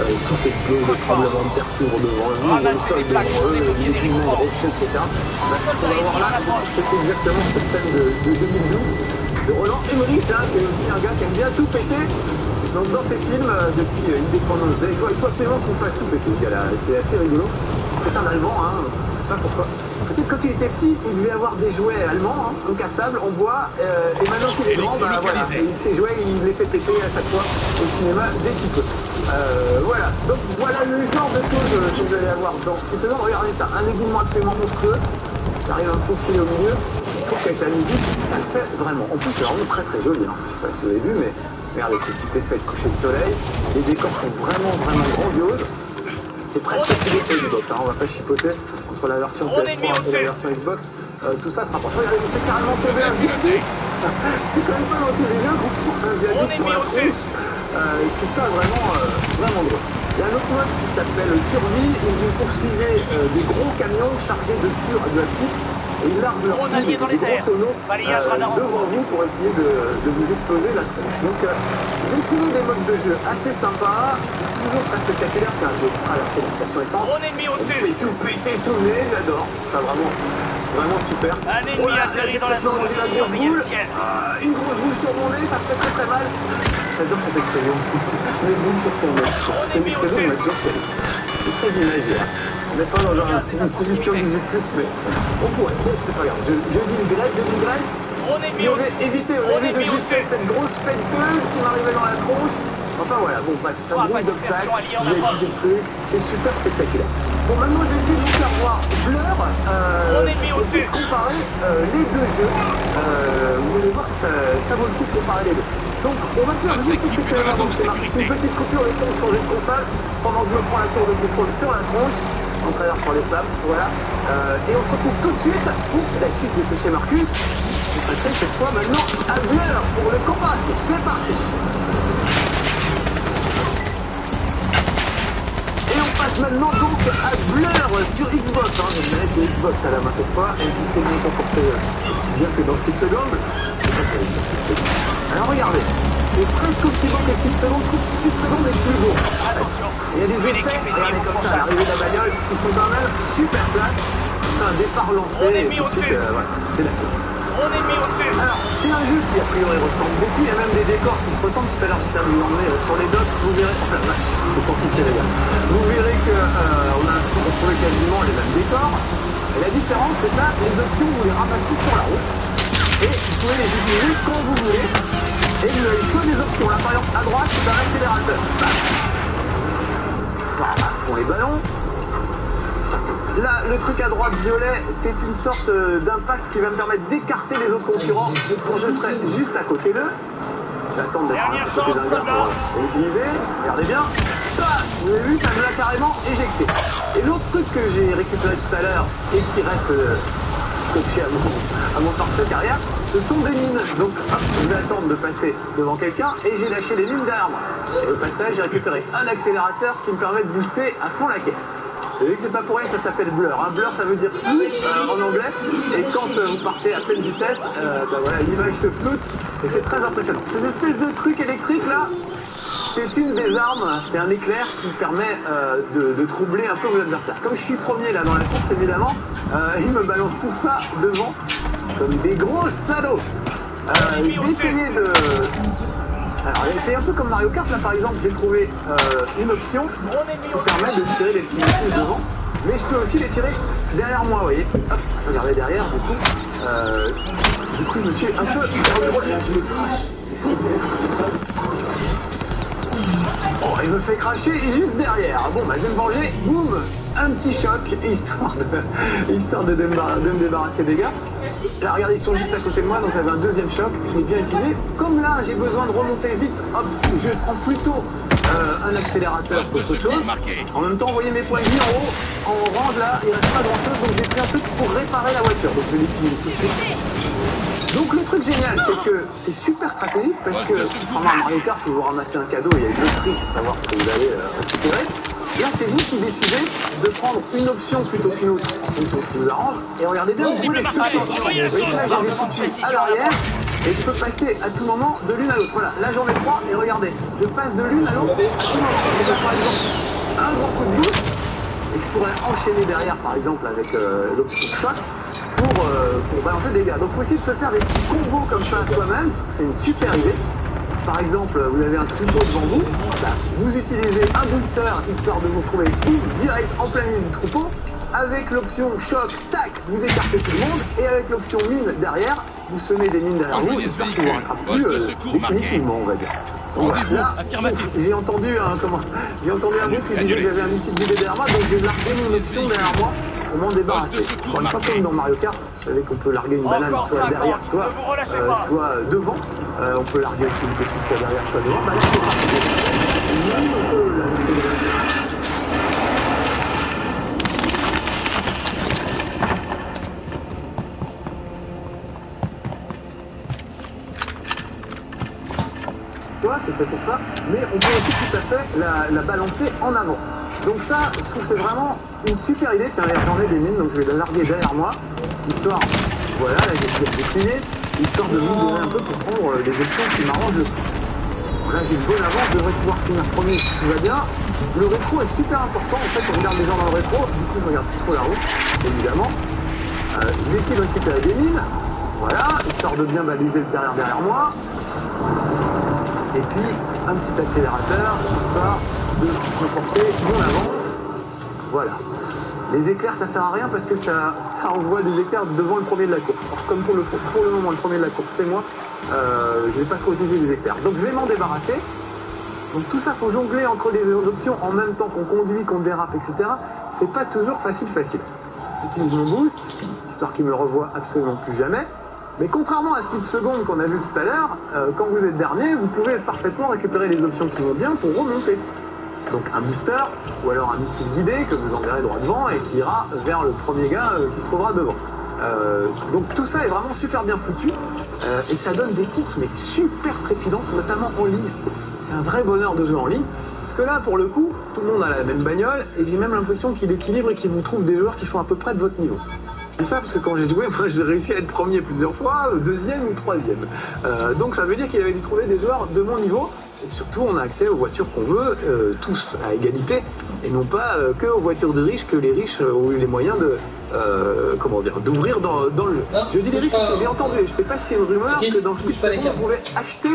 Tous ces plots de tremblement de terre tour devant eux, le sol devant eux, les pigments rocheux, etc. On va voir là, c'est exactement cette scène de 2012 de Roland Emmerich, hein, qui est aussi un gars qui aime bien tout péter. Donc dans ses films, depuis Independence Day, il faut absolument qu'on fasse tout péter, ce gars-là. C'est assez rigolo. C'est un Allemand, hein, je sais pas pourquoi. Peut-être quand il était petit, il devait avoir des jouets allemands, hein, incassables, en bois, et maintenant qu'il est grand, bah voilà, ses jouets, il les fait péter à chaque fois au cinéma dès qu'il peut. Voilà, donc voilà le genre de choses que vous allez avoir dans cette saison. Regardez ça, un éboulement absolument monstrueux, ça arrive un peu filer au milieu, je trouve qu'avec la musique, ça le fait vraiment. En plus, c'est vraiment très très joli, hein. Je sais pas si vous avez vu, mais regardez ce petit effet de coucher de soleil, les décors sont vraiment grandioses. C'est presque stylé sur Xbox, hein. On va pas chipoter entre la version ps4 et la version Xbox. Tout ça se rapproche. Regardez, on fait carrément tomber un viaduc. C'est quand même pas dans tous les jeux qu'on se prend un viaduc sur la tronche. Tout ça vraiment drôle. Il y a un autre mode qui s'appelle Survie, où vous poursuivez des gros camions chargés de pur radioactif et ils larguent leur tonneaux devant vous pour essayer de vous exploser la tronche. Donc j'ai trouvé des modes de jeu assez sympas, toujours très spectaculaire. C'est un jeu de traverser la station essence. On fait tout péter sous le nez, j'adore. Ça vraiment super. Un ennemi atterri dans la zone de survie initiale. Une grosse boule sur mon nez, ça fait très mal. J'adore cette expression. Les boules sur ton nez. C'est une expression de nature. C'est très imaginaire. On n'est pas dans une position 18+, mais on pourrait. Bon, c'est pas grave. Je dis une graisse. Je vais éviter au début de justesse cette grosse pelleteuse qui m'arrivait dans la tronche. Enfin voilà, bon, bah, c'est un gros d'obstacles, des trucs, c'est super spectaculaire. Bon, maintenant, je vais essayer de vous faire voir Blur, et puis comparer les deux jeux. Vous allez voir que ça vaut le coup de comparer les deux. Donc, on va faire juste une petite coupure et on changer de console pendant que je me prends la tour de contrôle sur la tronche, en traversant les flammes, voilà. Et on se retrouve tout de suite pour la suite de ce chez Marcus. On va passer cette fois maintenant à Blur pour le comparatif. C'est parti! Maintenant donc à Blur sur Xbox, hein, je vais mettre Xbox à la main cette fois, et qui s'est bien comporté bien que dans Speed Second. Alors regardez, c'est presque aussi bon que Speed Second, Speed Second est plus beau. Attention, il y a des effets, regardez comme ça, l'arrivée de la bagnole, qui sont quand même super plates. C'est un départ lancé, et tout de suite, voilà, c'est la course. Alors, c'est un jeu qui a priori ressemble beaucoup, il y a même des décors qui se ressemblent. Tout à l'heure, je viens de vous emmener sur les docks, vous verrez, enfin, c'est pour cliquer les gars. Vous verrez que on a retrouvé quasiment les mêmes décors. Et la différence, c'est là, les options, vous les ramassez sur la route. Et vous pouvez les utiliser quand vous voulez. Et vous avez que des options. Là, par exemple, à droite, c'est un accélérateur. Voilà, pour les ballons. Là, le truc à droite violet, c'est une sorte d'impact qui va me permettre d'écarter les autres concurrents quand je serai juste à côté d'eux. J'attends d'être à côté d'un gars et j'y vais. Regardez bien. Ça, vous avez vu, ça me l'a carrément éjecté. Et l'autre truc que j'ai récupéré tout à l'heure et qui reste scotché à mon pare-choc arrière, ce sont des mines. Donc, je vais attendre de passer devant quelqu'un et j'ai lâché les mines derrière moi. Et au passage, j'ai récupéré un accélérateur, ce qui me permet de booster à fond la caisse. Vous savez que c'est pas pour rien que ça s'appelle Blur. Hein. Blur, ça veut dire flou en anglais. Et quand vous partez à pleine vitesse, bah voilà, l'image se floute. Et c'est très impressionnant. Ces espèces de trucs électriques là, c'est une des armes, c'est un éclair qui permet de troubler un peu vos adversaires. Comme je suis premier là dans la course, évidemment, ils me balancent tout ça devant comme des gros salauds. Je vais essayer de... Alors, c'est un peu comme Mario Kart, là par exemple, j'ai trouvé une option qui permet de tirer les petits missiles devant, mais je peux aussi les tirer derrière moi, vous voyez. Hop, regardez derrière, du coup, je me suis un peu... Oh, il me fait cracher juste derrière. Bon, bah je vais me venger, boum, un petit choc, histoire de me débarrasser des gars. Là, regardez, ils sont juste à côté de moi, donc j'avais un deuxième choc, je l'ai bien utilisé. Comme là, j'ai besoin de remonter vite, hop, je prends plutôt un accélérateur qu'autre chose. En même temps, vous voyez mes points de vie en haut, en orange, là, il reste pas grand chose, donc j'ai pris un truc pour réparer la voiture, donc je vais l'utiliser tout de suite. Donc le truc génial, c'est que c'est super stratégique parce que, contrairement à Mario Kart, où vous ramassez un cadeau, il y a deux prix pour savoir ce que vous allez récupérer. Là, c'est vous qui décidez de prendre une option plutôt qu'une autre, en fonction de ce qui vous arrange. Et regardez bien, vous voulez tout. Vous voyez là, j'ai des foutus à l'arrière. Et je peux passer à tout moment de l'une à l'autre. Voilà, là j'en ai 3 et regardez, je passe de l'une à l'autre à tout moment. Je peux par exemple un grand coup de boost et je pourrais enchaîner derrière par exemple avec l'option choc pour balancer des dégâts. Donc il faut essayer de se faire des petits combos comme ça soi-même, c'est une super idée. Par exemple, vous avez un tricot devant vous, vous utilisez un booster histoire de vous trouver direct en plein milieu du troupeau. Avec l'option choc, tac, vous écartez tout le monde. Et avec l'option mine derrière, vous semez des mines derrière vous, histoire que vous ne rattrapez plus définitivement, on va dire. Donc là, j'ai entendu un bruit qui disait que j'avais un missile guidé derrière moi, donc j'ai largué mon option derrière moi pour m'en débarrasser. Bon, une fois comme dans Mario Kart, vous savez qu'on peut larguer une banane soit derrière, soit devant. On peut larguer aussi une petite soit derrière, soit devant. Bah là, c'est parti. C'est fait pour ça, mais on peut aussi tout à fait la balancer en avant. Donc ça, je trouve que c'est vraiment une super idée. Tiens, j'en ai des mines, donc je vais la larguer derrière moi, histoire, voilà, là j'ai décliné, histoire de vous donner un peu pour prendre les options qui m'arrangent le plus. Là j'ai une bonne avance, je devrais pouvoir finir premier si tout va bien. Le rétro est super important, en fait on regarde les gens dans le rétro, du coup je regarde plus trop la route, évidemment. Je vais essayer de récupérer des mines, voilà, histoire de bien baliser le derrière moi. Et puis un petit accélérateur, histoire de comporter mon avance. Voilà. Les éclairs, ça sert à rien parce que ça envoie des éclairs devant le premier de la course. Alors, comme pour le moment, le premier de la course, c'est moi, je vais pas trop utiliser les éclairs. Donc je vais m'en débarrasser. Donc tout ça, faut jongler entre les options en même temps qu'on conduit, qu'on dérape, etc. C'est pas toujours facile. J'utilise mon boost, histoire qu'il me revoie absolument plus jamais. Mais contrairement à ce speed seconde qu'on a vu tout à l'heure, quand vous êtes dernier, vous pouvez parfaitement récupérer les options qui vont bien pour remonter. Donc un booster, ou alors un missile guidé que vous enverrez droit devant et qui ira vers le premier gars qui se trouvera devant. Donc tout ça est vraiment super bien foutu et ça donne des courses mais super trépidantes, notamment en ligne. C'est un vrai bonheur de jouer en ligne. Parce que là, pour le coup, tout le monde a la même bagnole et j'ai même l'impression qu'il équilibre et qu'il vous trouve des joueurs qui sont à peu près de votre niveau. C'est ça, parce que quand j'ai joué, moi j'ai réussi à être premier plusieurs fois, deuxième ou troisième. Donc ça veut dire qu'il avait dû trouver des joueurs de mon niveau. Et surtout, on a accès aux voitures qu'on veut, tous à égalité, et non pas que aux voitures de riches, que les riches ont eu les moyens de, d'ouvrir dans le jeu. Non, je dis les riches parce que j'ai entendu, je sais pas si c'est une rumeur, que dans ce jeu, on pouvait acheter,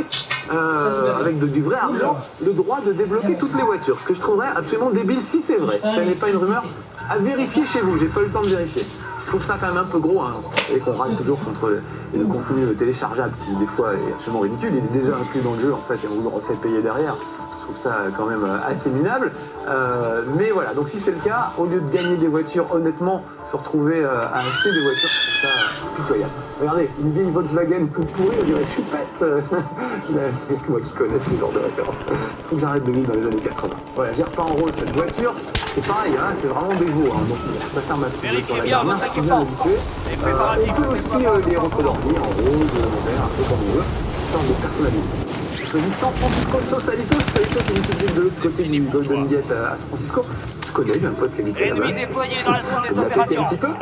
avec du vrai argent, le droit de débloquer toutes les voitures. Ce que je trouverais absolument débile si c'est vrai. Ça n'est pas une rumeur, à vérifier chez vous, j'ai pas eu le temps de vérifier. Je trouve ça quand même un peu gros, hein, et qu'on râle toujours contre le contenu téléchargeable qui des fois est absolument ridicule. Il est déjà inclus dans le jeu en fait et on vous le refait payer derrière. Je trouve ça quand même assez minable. Mais voilà, donc si c'est le cas, au lieu de gagner des voitures honnêtement, se retrouver à acheter des voitures, je trouve ça pitoyable. Regardez, une vieille Volkswagen toute pourrie, on dirait chupette. Moi qui connais ce genre de référence. Faut que j'arrête de vivre dans les années 80. Voilà, j'ai repeint en rose cette voiture. C'est pareil, hein, c'est vraiment des veaux. Hein, donc je vais faire ma petite sur la dernière, je suis bien habitué. On peut aussi les recolorier en rose, en vert, un peu comme on veut. Histoire de personnaliser. Je dis San Francisco Sausalito, Sausalito c'est une petite ville de l'autre côté du Golden Gate à San Francisco. Je connais, j'ai un pote qui habite là-bas. Ennemi déployé dans la zone des opérations. Un petit peu.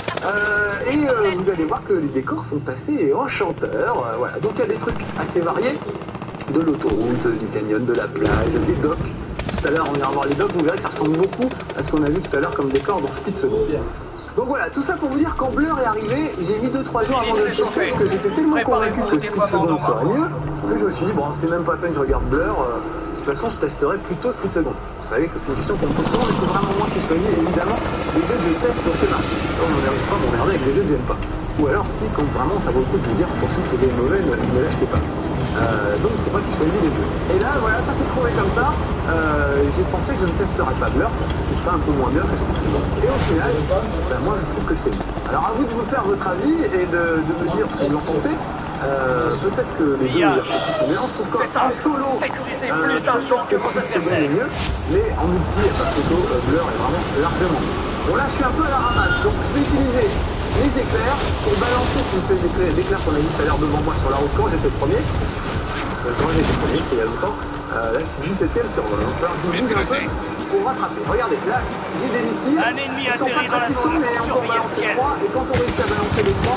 Vous allez voir que les décors sont assez enchanteurs. Voilà, donc il y a des trucs assez variés. De l'autoroute, du canyon, de la plage, des docks. Tout à l'heure, on ira voir les docks, vous verrez que ça ressemble beaucoup à ce qu'on a vu tout à l'heure comme décor dans Speed Second. Donc voilà, tout ça pour vous dire quand Blur est arrivé, j'ai mis 2-3 jours avant de le tester parce que j'étais tellement convaincu que Speed Second serait mieux que je me suis dit, bon, c'est même pas la peine que je regarde Blur, de toute façon, je testerai plutôt Speed Second. Vous savez que c'est une question qu'on me pose souvent, mais c'est vraiment moi qui choisis, évidemment, les jeux que je teste sur ce marché. On n'arrive pas à m'emmerder avec les jeux que j'aime pas. Ou alors, si, quand vraiment ça vaut le coup de vous dire, attention, c'est des mauvais, ne l'achetez pas. Donc c'est moi qui choisis les jeux. Et là voilà, ça s'est trouvé comme ça. J'ai pensé que je ne testerais pas Blur, c'est pas un peu moins bien que c'est bon. Et au final, moi je trouve que c'est bon. Alors à vous de vous faire votre avis et de me dire ce que vous en pensez. Peut-être que les jeux mais on trouve qu'en solo sécuriser plus d'argent que vos adversaires. Mieux, mais en multi et pas photo, Blur est vraiment largement mieux. Bon là je suis un peu à la ramasse, donc je vais utiliser les éclairs pour balancer tous ces éclairs qu'on a vu tout à l'heure devant moi sur la route quand j'étais premier. Quand j'étais premier, c'était il y a longtemps. Là, je suis 17ème sur le. Je bouge un peu pour rattraper. Regardez, là, j'ai des missiles. Un ennemi atterri dans la zone mais on peut balancer 3. Et quand on réussit à balancer les 3,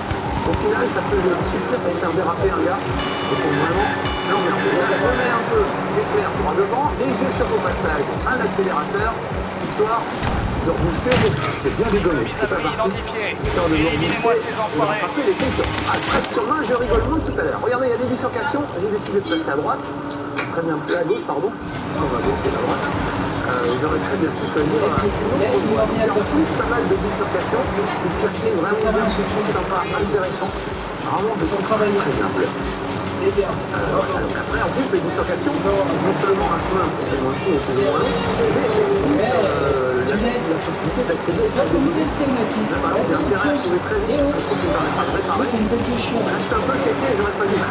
Au final, ça peut suffire pour faire déraper un gars et pour vraiment l'emmerder. Là, je mets un peu d'éclair droit devant et je chope au passage un accélérateur, histoire de rebooster. C'est bien dégonné. C'est pas parti. Histoire de me rebooster et de rattraper les concurrents. Ah, 13 sur 20, je rigole moins tout à l'heure. Regardez, il y a des bifurcations. J'ai décidé de passer à droite. Très bien, à gauche, pardon. On va gauche, à droite. J'aurais très bien pu choisir pas mal de bifurcations. Une circuit vraiment bien, sympa, intéressant. Vraiment, je trouve très bien bleu. C'est bien. Après, en plus, les bifurcations, non seulement un peu c'est moins court, c'est moins long, mais la possibilité d'accéder à des niveaux. Là, par exemple, j'ai intérêt à trouver très vite, je trouve que ça permettra de réparer. Là, je suis un peu checké, j'aurais pas dû.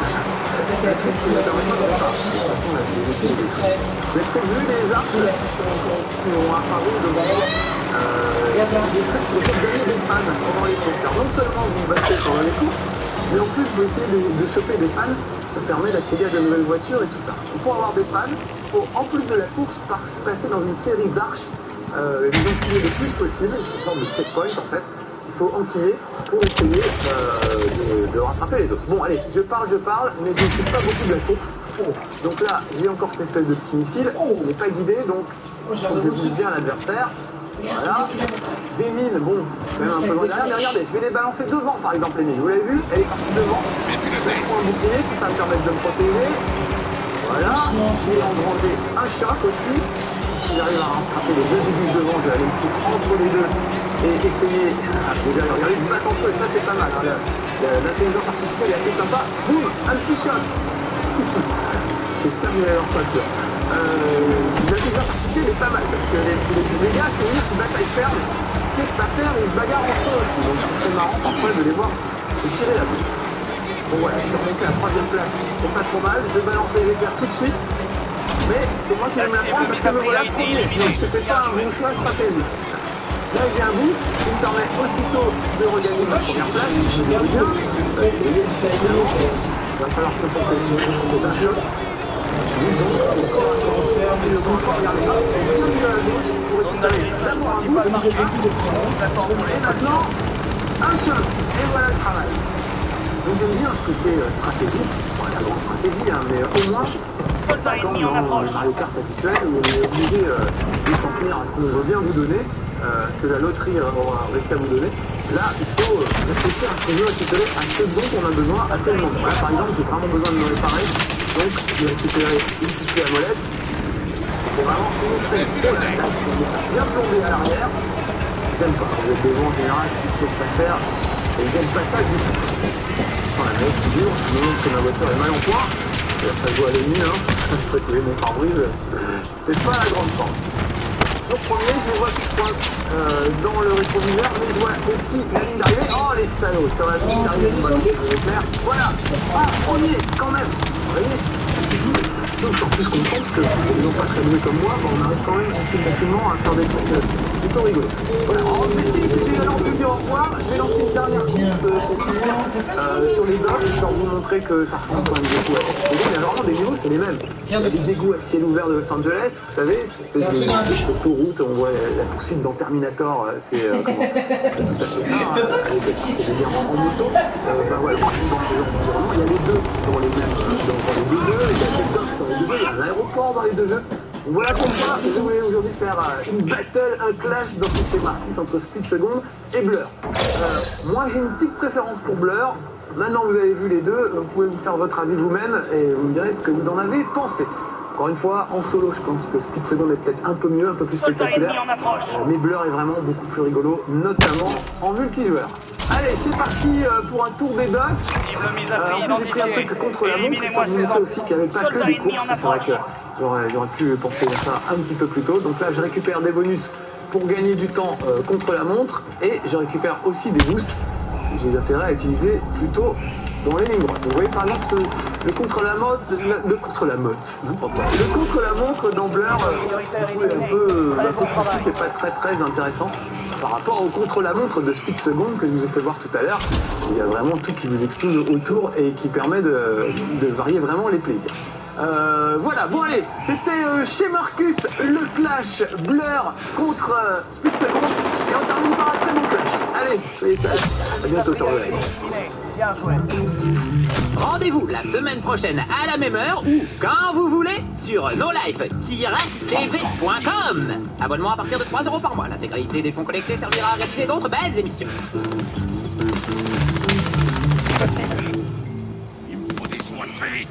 J'ai prévu les arcs qui ont apparu devant des trucs pour gagner des fans pendant les courses. Alors, non seulement vous battez pendant les courses, mais en plus vous essayez de choper des fans. Ça permet d'accéder à de nouvelles voitures et tout ça. Donc, pour avoir des fans, il faut en plus de la course passer dans une série d'arches, les enquiller le plus possible, une sorte de checkpoint en fait. Il faut enquiller pour essayer de rattraper les autres. Bon allez, je parle, mais je ne sais pas beaucoup de la course. Donc là, j'ai encore cette espèce de petit missile, on n'est pas guidé, donc je vise bien l'adversaire. Voilà, des mines, bon, même un peu loin derrière, mais regardez, je vais les balancer devant par exemple les mines, vous l'avez vu, elle est partie devant, je prends un bouclier, ça va me permettre de me protéger, voilà, je vais engranger un choc aussi, si j'arrive à rattraper les deux aiguilles devant, je vais aller me foutre entre les deux et essayer, déjà regardez, vous battez entre eux, ça c'est pas mal, hein, l'intelligence artificielle est assez sympa, boum, un petit choc, c'est terminé leur facture. L'intelligence artificielle est pas mal parce que les gars qui bataillent ferme, qu'est-ce que ça fait, ils se bagarrent entre eux aussi. Donc c'est marrant parfois de les voir se tirer la boue. Bon voilà, je suis remonté à la 3ème place, c'est pas trop mal, je balance les éclairs tout de suite. Mais c'est moi qui vais me la prendre parce que me voilà premier. Donc c'était pas un bon choix stratégique. Là j'ai un bout qui me permet aussitôt de regagner ma première place. Je vais bien, il va falloir se protéger, c'est un choc. Maintenant, un seul, et voilà le travail. Donc j'aime bien ce côté stratégique, voilà, bon, stratégie, hein, mais au moins, comme dans Mario Kart habituel, où on est obligé de s'en tenir à ce qu'on veut bien vous donner, ce que la loterie aura réussi à vous donner. Là, il faut réfléchir à ce qu'on veut récupérer à ce dont on a besoin à tel moment. Là, par exemple, j'ai vraiment besoin de me réparer. Donc, je vais récupérer une petite clé à molette. C'est vraiment une très belle attaque. On est bien plombé à l'arrière. J'aime pas. Vous êtes devant en général, c'est ce qu'il faut pas faire. Et j'aime pas ça du tout. Enfin, la neige qui dure, je me montre que ma voiture est mal en point. Et après, je vois les mines, hein. Je peux trouver mon pare-brise. C'est pas la grande force. Donc, premier, je les vois qui pointent dans le rétroviseur, mais je vois aussi la ligne d'arrivée. Oh, les salauds, sur la ligne d'arrivée du ballon, je vais faire. Voilà. Ah, premier, quand même. Vous voyez, donc en plus comprendre que les gens pas très doués comme moi, on arrive quand même assez facilement à faire des trucs plutôt rigolos. Voilà, on va essayer de dire au revoir. Je vais lancer une dernière course pour finir sur les docks, histoire de vous montrer que ça ressemble quand même beaucoup à il y a vraiment des niveaux, c'est les mêmes. Il y a des égouts à ciel ouvert de Los Angeles, vous savez, c'est une autoroute, on voit la poursuite dans Terminator, c'est comment tout à fait ça, c'est-à-dire en moto. Ben voilà, dans ces environnements, il y a les deux dans les deux jeux, il y a des docks dans les deux jeux, il y a un aéroport dans les deux jeux. Voilà pourquoi je voulais aujourd'hui faire une battle, un clash dans toutes ces marques entre Speed Second et Blur. Moi j'ai une petite préférence pour Blur. Maintenant vous avez vu les deux, vous pouvez vous faire votre avis vous-même et vous me direz ce que vous en avez pensé. Encore une fois, en solo, je pense que Speed Second est peut-être un peu mieux, un peu plus spectaculaire. Mais Blur est vraiment beaucoup plus rigolo, notamment en multijoueur. Allez, c'est parti pour un tour des docks. J'ai pris un truc contre la montre, pour vous montrer aussi qu'il n'y avait pas que des courses. C'est vrai que j'aurais pu penser à ça un petit peu plus tôt. Donc là, je récupère des bonus pour gagner du temps contre la montre et je récupère aussi des boosts. J'ai intérêt à utiliser plutôt dans les lignes droites. Vous voyez par exemple le contre-la-montre dans Blur, c'est un peu poussé, c'est pas très intéressant par rapport au contre-la-montre de Speed Second que je vous ai fait voir tout à l'heure. Il y a vraiment tout qui vous explose autour et qui permet de varier vraiment les plaisirs. Voilà, bon allez, c'était chez Marcus le clash Blur contre Split Second et on termine par un très bon clash. Allez, soyez sages, à bientôt sur le live. Bien joué. Rendez-vous la semaine prochaine à la même heure ou quand vous voulez sur nolife-tv.com. Abonnement à partir de 3 € par mois. L'intégralité des fonds collectés servira à réaliser d'autres belles émissions. Il me faut des soins très vite.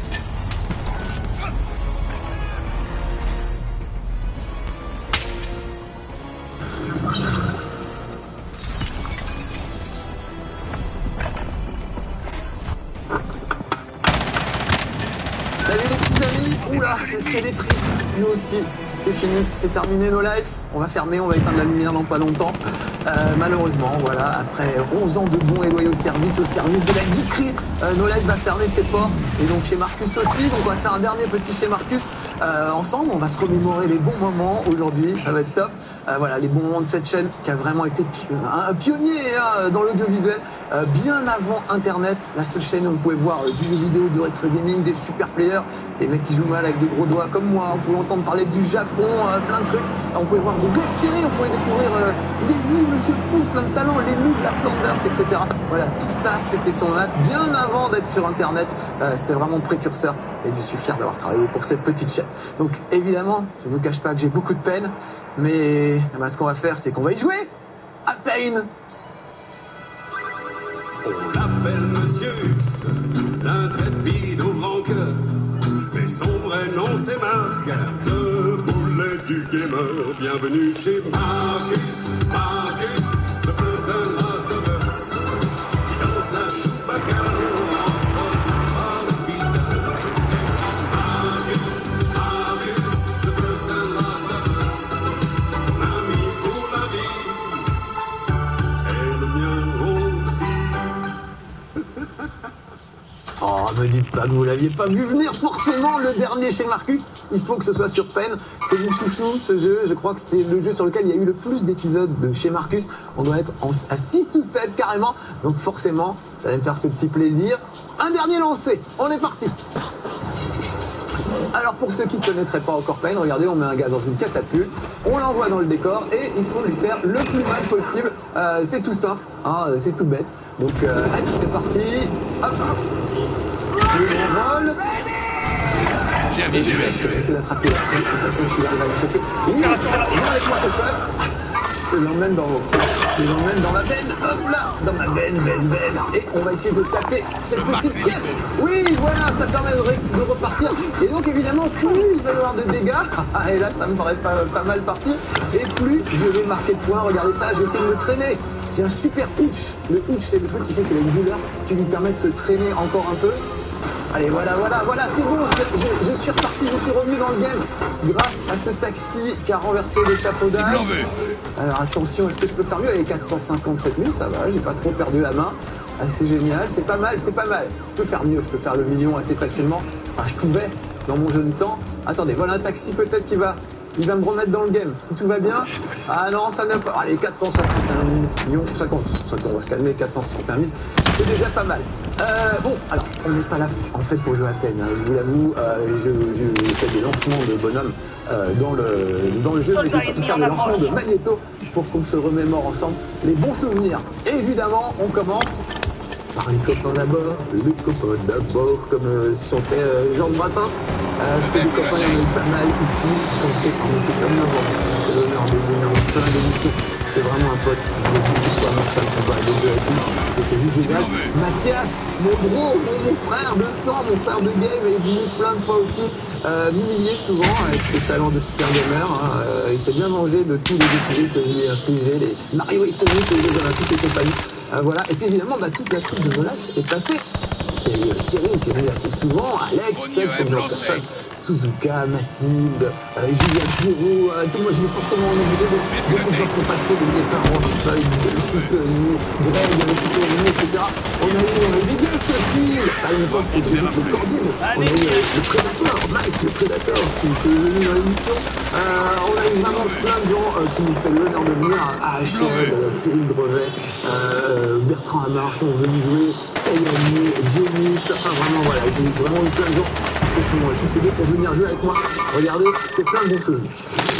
Salut les petits amis, oula, c'est les tristes, nous aussi, c'est fini, c'est terminé nos lives, on va fermer, on va éteindre la lumière dans pas longtemps, malheureusement, voilà, après 11 ans de bons et loyaux services au service de la geekerie, nos lives va fermer ses portes, et donc chez Marcus aussi, donc on va se faire un dernier petit chez Marcus, ensemble, on va se remémorer les bons moments aujourd'hui, ça va être top, voilà, les bons moments de cette chaîne qui a vraiment été un pionnier dans l'audiovisuel, bien avant Internet, la seule chaîne où on pouvait voir du jeu vidéo, du rétro gaming, des super players, des mecs qui jouent mal avec des gros doigts comme moi, on pouvait entendre parler du Japon, plein de trucs, on pouvait voir des web-séries, on pouvait découvrir des vies, Monsieur Pou, plein de talents, les noobs, la Flanders, etc. Voilà, tout ça c'était sur live bien avant d'être sur Internet, c'était vraiment précurseur et je suis fier d'avoir travaillé pour cette petite chaîne. Donc évidemment, je ne vous cache pas que j'ai beaucoup de peine, mais ce qu'on va faire c'est qu'on va y jouer à Pain. On l'appelle Monsieur, l'intrépide au grand cœur, mais son vrai nom c'est Marc, ce boulet du gamer. Bienvenue chez Marcus, Marcus, the first and last of us, qui danse la choubaca entre deux pas de pizza. C'est Marcus, Marcus, the first and last of us, mon ami pour la vie, et le mien aussi. Oh, me dites pas que vous l'aviez pas vu venir, forcément le dernier chez Marcus, il faut que ce soit sur Pen, c'est mon chouchou ce jeu, je crois que c'est le jeu sur lequel il y a eu le plus d'épisodes de chez Marcus, on doit être à 6 ou 7 carrément, donc forcément, ça va me faire ce petit plaisir. Un dernier lancé, on est parti. Alors pour ceux qui ne connaîtraient pas encore Pain, regardez, on met un gars dans une catapulte, on l'envoie dans le décor et il faut lui faire le plus mal possible. C'est tout simple, hein, c'est tout bête. Donc allez, c'est parti. Hop. Je vole. J'ai un Et je visuel. vais essayer d'attraper la tête. Attention, je suis arrivé à le choper. Oui, avec moi tout seul. Je l'emmène dans ma veine, hop là, dans ma veine. Et on va essayer de taper cette petite pièce. Oui, voilà, ça permet de repartir. Et donc évidemment, plus il va y avoir de dégâts, et là ça me paraît pas mal parti, et plus je vais marquer de points. Regardez ça, je vais essayer de me traîner. J'ai un super hooch. Le hooch, c'est le truc qui fait qu'il a une douleur qui lui permet de se traîner encore un peu. Allez, voilà, c'est bon, je suis reparti, je suis revenu dans le game grâce à ce taxi qui a renversé l'échafaudage. C'est bleu. Alors attention, est-ce que je peux faire mieux avec 457 000? Ça va, j'ai pas trop perdu la main. Ah, c'est génial, c'est pas mal. Je peux faire mieux, je peux faire le million assez facilement. Enfin, je pouvais, dans mon jeune temps. Attendez, voilà un taxi peut-être qui va me remettre dans le game. Si tout va bien. Ah non, ça n'a pas. Allez, 461 millions, 50, on va se calmer, 461 000. C'est déjà pas mal. Bon, alors, on n'est pas là en fait pour jouer à peine, hein, je vous l'avoue, je fais des lancements de bonhommes dans le jeu, mais je vais faire des lancements de Magneto pour qu'on se remémore ensemble les bons souvenirs. Et évidemment, on commence par les copains d'abord, comme chantait Jean de Bratin. Des copains, il y en a eu pas mal ici, chantés par mes copains d'abord. C'est l'honneur de venir dans plein d'émissions. C'est vraiment un pote, je vous dis que moi, ça me va aller de la vie, c'était juste génial. Mathias, mon gros, mon frère de sang, mon frère de game, est venu plein de fois aussi, m'humilier souvent avec ses talents de super gamer. Il s'est bien mangé de tous les défis que je lui ai infligés, les Mario et Sonic, les Jeux Olympiques et compagnie. Voilà, et puis évidemment, toute la suite de nos lives est passée. Il y a eu Cyril qui est venu assez souvent, Alex, comme d'autres personnes. Suzuka, Mathilde, Julien Giraud, moi je vais forcément en oublier beaucoup de gens qui n'ont pas trop de départ, Greg, etc. On a eu des gueules aussi, à une époque c'était le Cordier, mais on a eu le Prédateur, Mike, le Prédateur, qui est venu dans l'émission. On a eu vraiment plein de gens qui nous fait l'honneur de venir, Achel, Cyril Drevet, Bertrand Amar sont venus jouer, Yannick, Jenny, enfin vraiment voilà, j'ai vraiment eu plein de gens tous ces deux pour venir jouer avec moi. Regardez, c'est plein de bons souvenirs.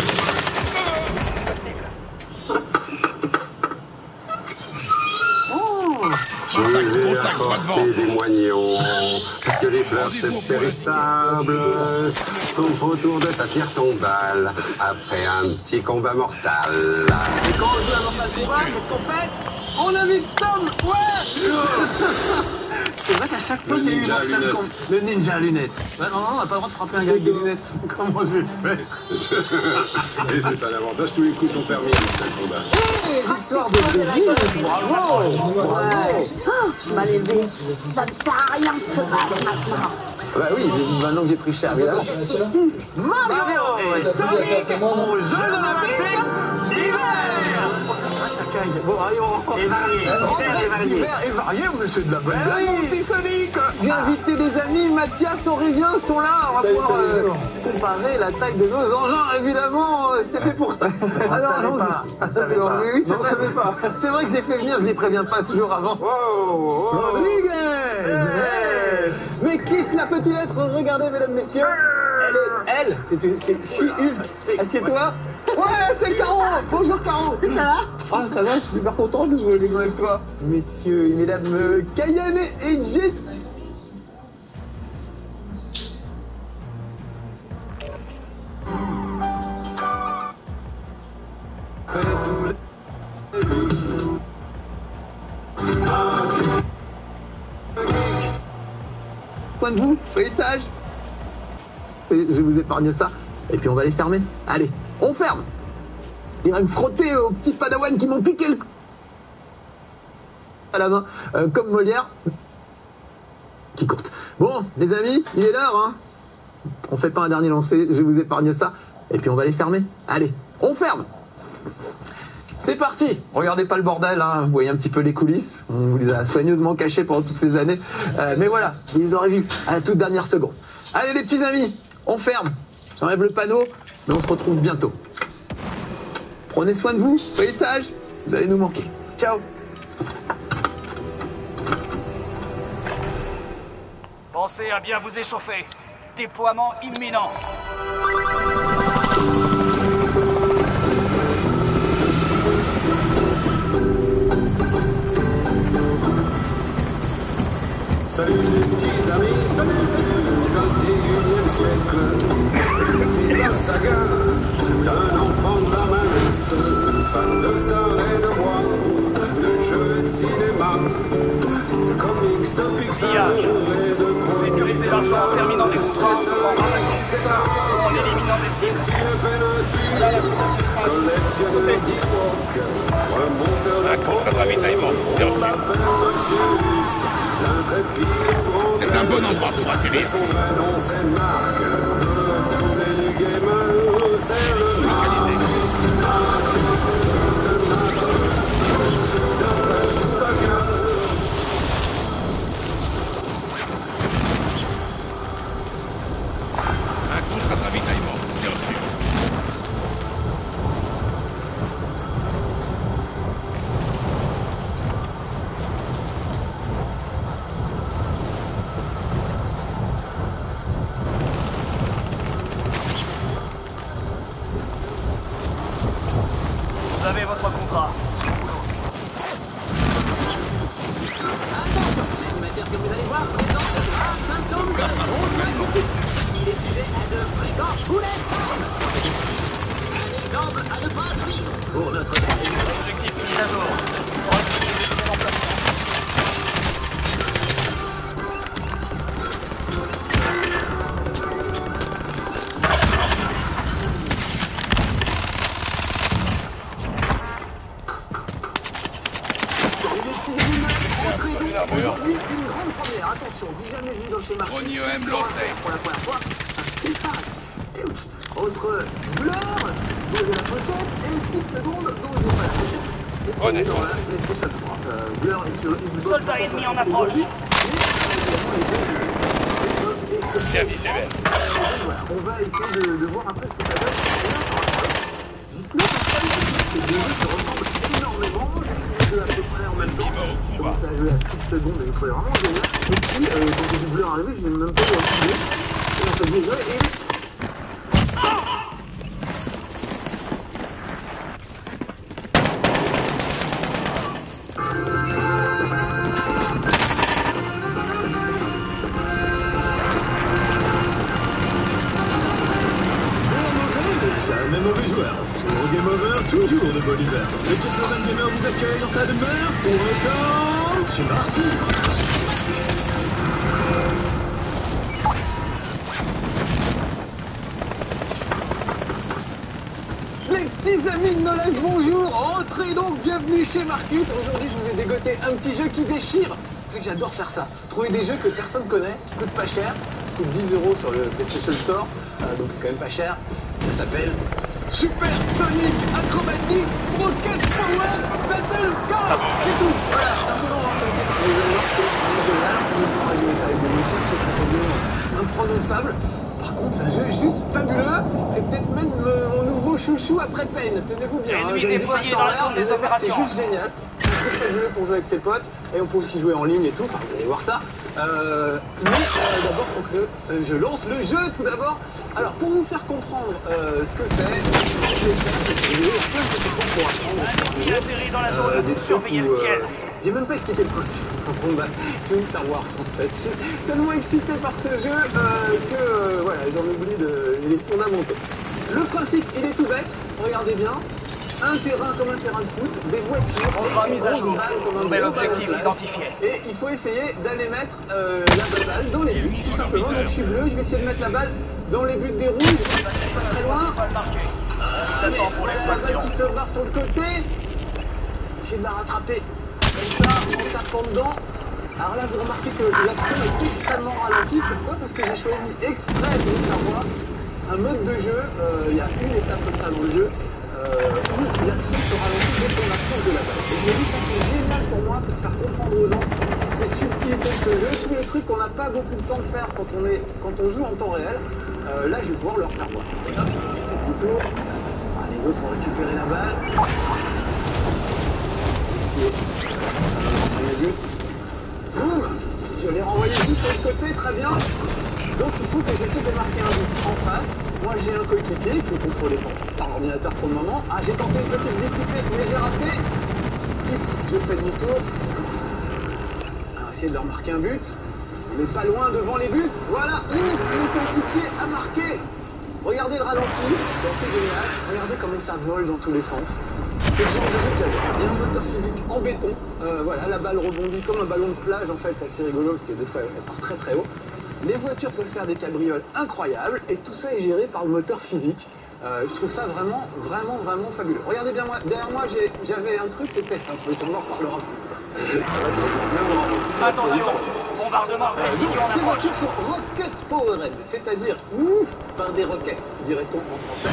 Je vous ai apporté des moignons, parce que les fleurs c'est périssable, sauf autour de ta pierre tombale, après un petit combat mortal. Et quand on joue à Mortal Kombat, qu'est-ce qu'on fait? On invite Tom. Ouais. C'est vrai qu'à chaque fois qu'il y a eu Mortal Kombat, le ninja à lunettes. Ouais, non, on n'a pas le droit de frapper un gars avec des lunettes. Comment je vais faire? Et c'est un avantage, tous les coups sont permis à Mortal Kombat. Victoire de Brigitte, bravo. Ouais. Oh, je m'en levé. Ça ne sert à rien de se battre maintenant. Bah oui, maintenant que j'ai pris cher, évidemment. Mario et Sonic au jeu de la piscine d'hiver. Ça caille. Bon, allez, on... Et varié. Hiver et varié, mais c'est de la bonne blague, mon petit Sonic. J'ai invité des amis, Mathias, Aurélien sont là. On va pouvoir comparer la taille de nos engins, évidemment. C'est fait pour ça. Alors, non, oui, c'est vrai. C'est vrai que je les fais venir, je les préviens pas toujours avant. Mais qui se la peut-il être? Regardez, mesdames, messieurs. Elle, c'est She-Hulk. Assieds-toi. Ouais, c'est Caro. Bonjour, Caro. Ça va? Ah, ça va, je suis super content de jouer les gars avec toi. Messieurs et mesdames, Cayenne et Jet. Point de vous, soyez sages. Et je vous épargne ça. Et puis on va les fermer. Allez, on ferme. Il va me frotter aux petits padawans qui m'ont piqué le à la main, comme Molière. Qui compte. Bon, les amis, il est l'heure, hein. On fait pas un dernier lancer, je vous épargne ça. Et puis on va les fermer. Allez, on ferme. C'est parti. Regardez pas le bordel, hein. Vous voyez un petit peu les coulisses. On vous les a soigneusement cachés pendant toutes ces années. Mais voilà, vous les aurez vus à la toute dernière seconde. Allez les petits amis, on ferme. J'enlève le panneau, mais on se retrouve bientôt. Prenez soin de vous, soyez sages, vous allez nous manquer. Ciao. Pensez à bien vous échauffer. Déploiement imminent. Salut les petits amis du 21e siècle. Écoutez la saga d'un enfant de la manette, fan de stars et de rois, de jeux et de cinéma, de comics, de Pixar et de Sécuriser l'argent en terminant des contrats, en éliminant des c'est cibles. une péninsule, collectionneur d'Ewok, remonteur de pompe, on l'appelle Marcellus, l'intrépide grand C'est un bon endroit pour atterrir. son prénom c'est Marc, le poulet du gamer, c'est le Marcus, c'est Marcellus, c'est un Chewbacca. Un contrat de ravitaillement, c'est reçu. Vous avez votre contrat. L'animateur que vous allez voir présente un symptôme de il est sujet à de fréquentes boulettes. Un exemple à ne pas suivre pour notre Objectif mis à jour. Aujourd'hui, une grande première. Attention, du jamais vu dans chez Marc. Ronio M. lancé. Pour la première fois, un spectacle. Et oui, entre Blur, dont j'ai la pochette, et Speed Second, dont je n'ai pas la pochette. Et puis, Honnêtement. dans la PlayStation 3. Blur est sur Xbox. Soldat ennemi en approche. Bien visé, Ben. Voilà, on va essayer de voir un peu ce que ça donne. Et là, c'est deux jeux qui ressemblent énormément. J'ai joué à peu près en même temps. Je commence à jouer à Speed Second, et je trouvais vraiment génial. Et puis, quand j'ai vu Blur arriver, je n'ai même pas eu à jouer. peut bien jouer et... Jamais mauvais joueur. Sur Game Over, toujours de bonne humeur. Le Gentleman Gamer vous accueille dans sa demeure pour un camp chez Marquis. Les petits amis de Knowledge, bonjour. Entrez donc, bienvenue chez Marcus. Aujourd'hui, je vous ai dégoté un petit jeu qui déchire. C'est que j'adore faire ça. Trouver des jeux que personne connaît, qui coûtent pas cher, qui coûtent 10 € sur le PlayStation Store. Donc c'est quand même pas cher. Ça s'appelle Super Sonic Acrobatic Rocket Power Battle Car. C'est tout. Voilà, c'est un peu long comme titre. Mais vous allez voir, c'est vraiment génial. On pourra jouer ça avec des initiales, c'est très imprononçable. Par contre, c'est un jeu juste fabuleux. C'est peut-être même mon nouveau chouchou après peine. Tenez-vous bien. Ennemi Je ne dis pas déployé ça en dans la l'air, zone mais des opérations. c'est juste génial. C'est très fabuleux pour jouer avec ses potes. Et on peut aussi jouer en ligne et tout. Enfin, vous allez voir ça. Mais d'abord, il faut que je lance le jeu tout d'abord. Alors, pour vous faire comprendre ce que c'est, je vais faire cette vidéo. Il y a plein de petites choses pour apprendre. Un ennemi atterri dans la zone. Des trucs Surveillez où, le ciel. j'ai même pas expliqué le principe. Bon, bah, je vais vous faire voir en fait. Je suis tellement excité par ce jeu que voilà, j'en oublie les fondamentaux. Le principe, il est tout bête. Regardez bien. Un terrain comme un terrain de foot, des voitures, Programme des mise à jour. grosses balles comme un Nouvel gros objectif ballon de identifié. plage. Et il faut essayer d'aller mettre la balle dans les buts, tout simplement. Donc je suis bleu, je vais essayer de mettre la balle dans les buts des rouges. Pas très loin. Pas marqué. On vous attend pour La l'extraction. balle qui se barre sur le côté. J'essaie de la rattraper comme ça, en tapant dedans. Alors là, vous remarquez que l'action est extrêmement ralentie. Pourquoi? Parce que j'ai choisi exprès de vous faire voir un mode de jeu. Il y a une étape comme ça dans le jeu où l'action se ralentit dès qu'on approche de la balle. Et je me dis que c'est génial pour moi pour faire comprendre aux gens les subtilités de ce jeu, tous les trucs qu'on n'a pas beaucoup de temps de faire quand on joue en temps réel. Là, je vais pouvoir leur faire voir. Voilà, petit tour. Les autres vont récupérer la balle. Boum, je l'ai renvoyé juste sur le côté, très bien. Donc il faut que j'essaie de marquer un but en face. Moi j'ai un coéquipier qui est contrôlé par l'ordinateur pour le moment. Ah, j'ai tenté une petite bicyclette mais j'ai raté. Je fais demi-tour. On va essayer de leur marquer un but. On n'est pas loin devant les buts. Voilà, mon coéquipier a marqué. Regardez le ralenti, c'est assez génial. Regardez comment ça vole dans tous les sens. C'est le genre de jeu que j'adore. Il y a un moteur physique en béton. Voilà, la balle rebondit comme un ballon de plage. En fait, c'est assez rigolo parce que des fois, elle part très très haut. Les voitures peuvent faire des cabrioles incroyables et tout ça est géré par le moteur physique. Je trouve ça vraiment fabuleux. Regardez bien, derrière moi, j'avais un truc, c'était... On en reparlera plus. Attention, bombardement de précision en approche. Rocket Powered, c'est-à-dire par des roquettes, dirait-on en français.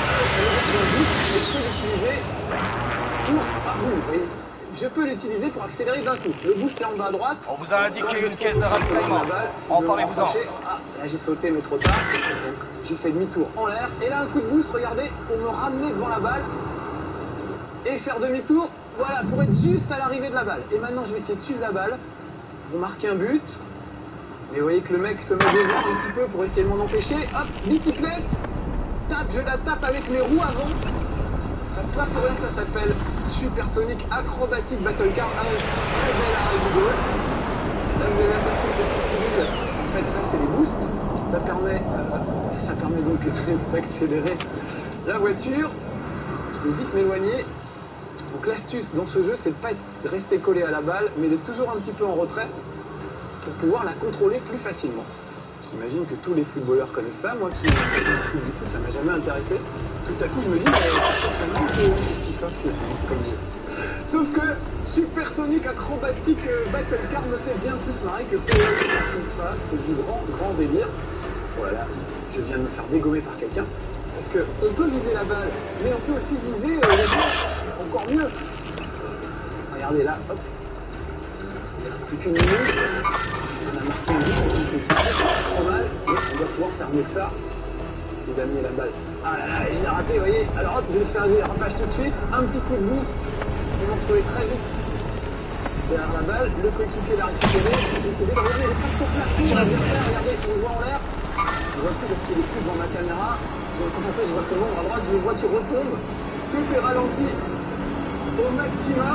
Je peux l'utiliser pour accélérer d'un coup. Le boost est en bas à droite. On vous a indiqué une caisse de ravitaillement. Emparez-vous-en. Ah, là j'ai sauté mais trop tard. Donc j'ai fait demi-tour en l'air. Et là un coup de boost, regardez, pour me ramener devant la balle. Et faire demi-tour, voilà, pour être juste à l'arrivée de la balle. Et maintenant je vais essayer de suivre la balle pour marquer un but. Mais vous voyez que le mec se met devant un petit peu pour essayer de m'en empêcher. Hop, bicyclette. Tape, je la tape avec mes roues avant. Ça pas pour rien que ça s'appelle Super Sonic Acrobatic Battle Car. Un très bel arrêt du goal. Là vous avez l'impression que en fait ça c'est les boosts. Ça permet donc d'accélérer la voiture. Je vais vite m'éloigner. Donc l'astuce dans ce jeu, c'est de ne pas rester collé à la balle, mais d'être toujours un petit peu en retrait pour pouvoir la contrôler plus facilement. J'imagine que tous les footballeurs connaissent ça. Moi qui fais du foot, ça m'a jamais intéressé. Tout à coup, je me dis, mais c'est FIFA comme jeu. Sauf que Super Sonic Acrobatic Battle Car me fait bien plus marrer que FIFA. C'est du grand délire. Voilà, je viens de me faire dégommer par quelqu'un. Parce qu'on peut viser la balle, mais on peut aussi viser les joueurs. Encore mieux. Regardez là, hop. Il reste plus qu'une minute. On a marqué un but, c'est trop mal. Mais on doit pouvoir faire mieux que ça. C'est d'amener la balle. Ah là là, j'ai raté, vous voyez. Alors hop, je vais faire des rampages tout de suite. Un petit coup de boost. Je vais me retrouver très vite derrière la balle. Le coéquipier l'a récupéré. J'ai essayé de revenir presque au plafond. L'adversaire, regardez, on le voit en l'air. Je vois plus parce qu'il est plus dans ma caméra. Donc en fait, je vois seulement à droite, je vois qui retombe. Tout est ralenti au maximum.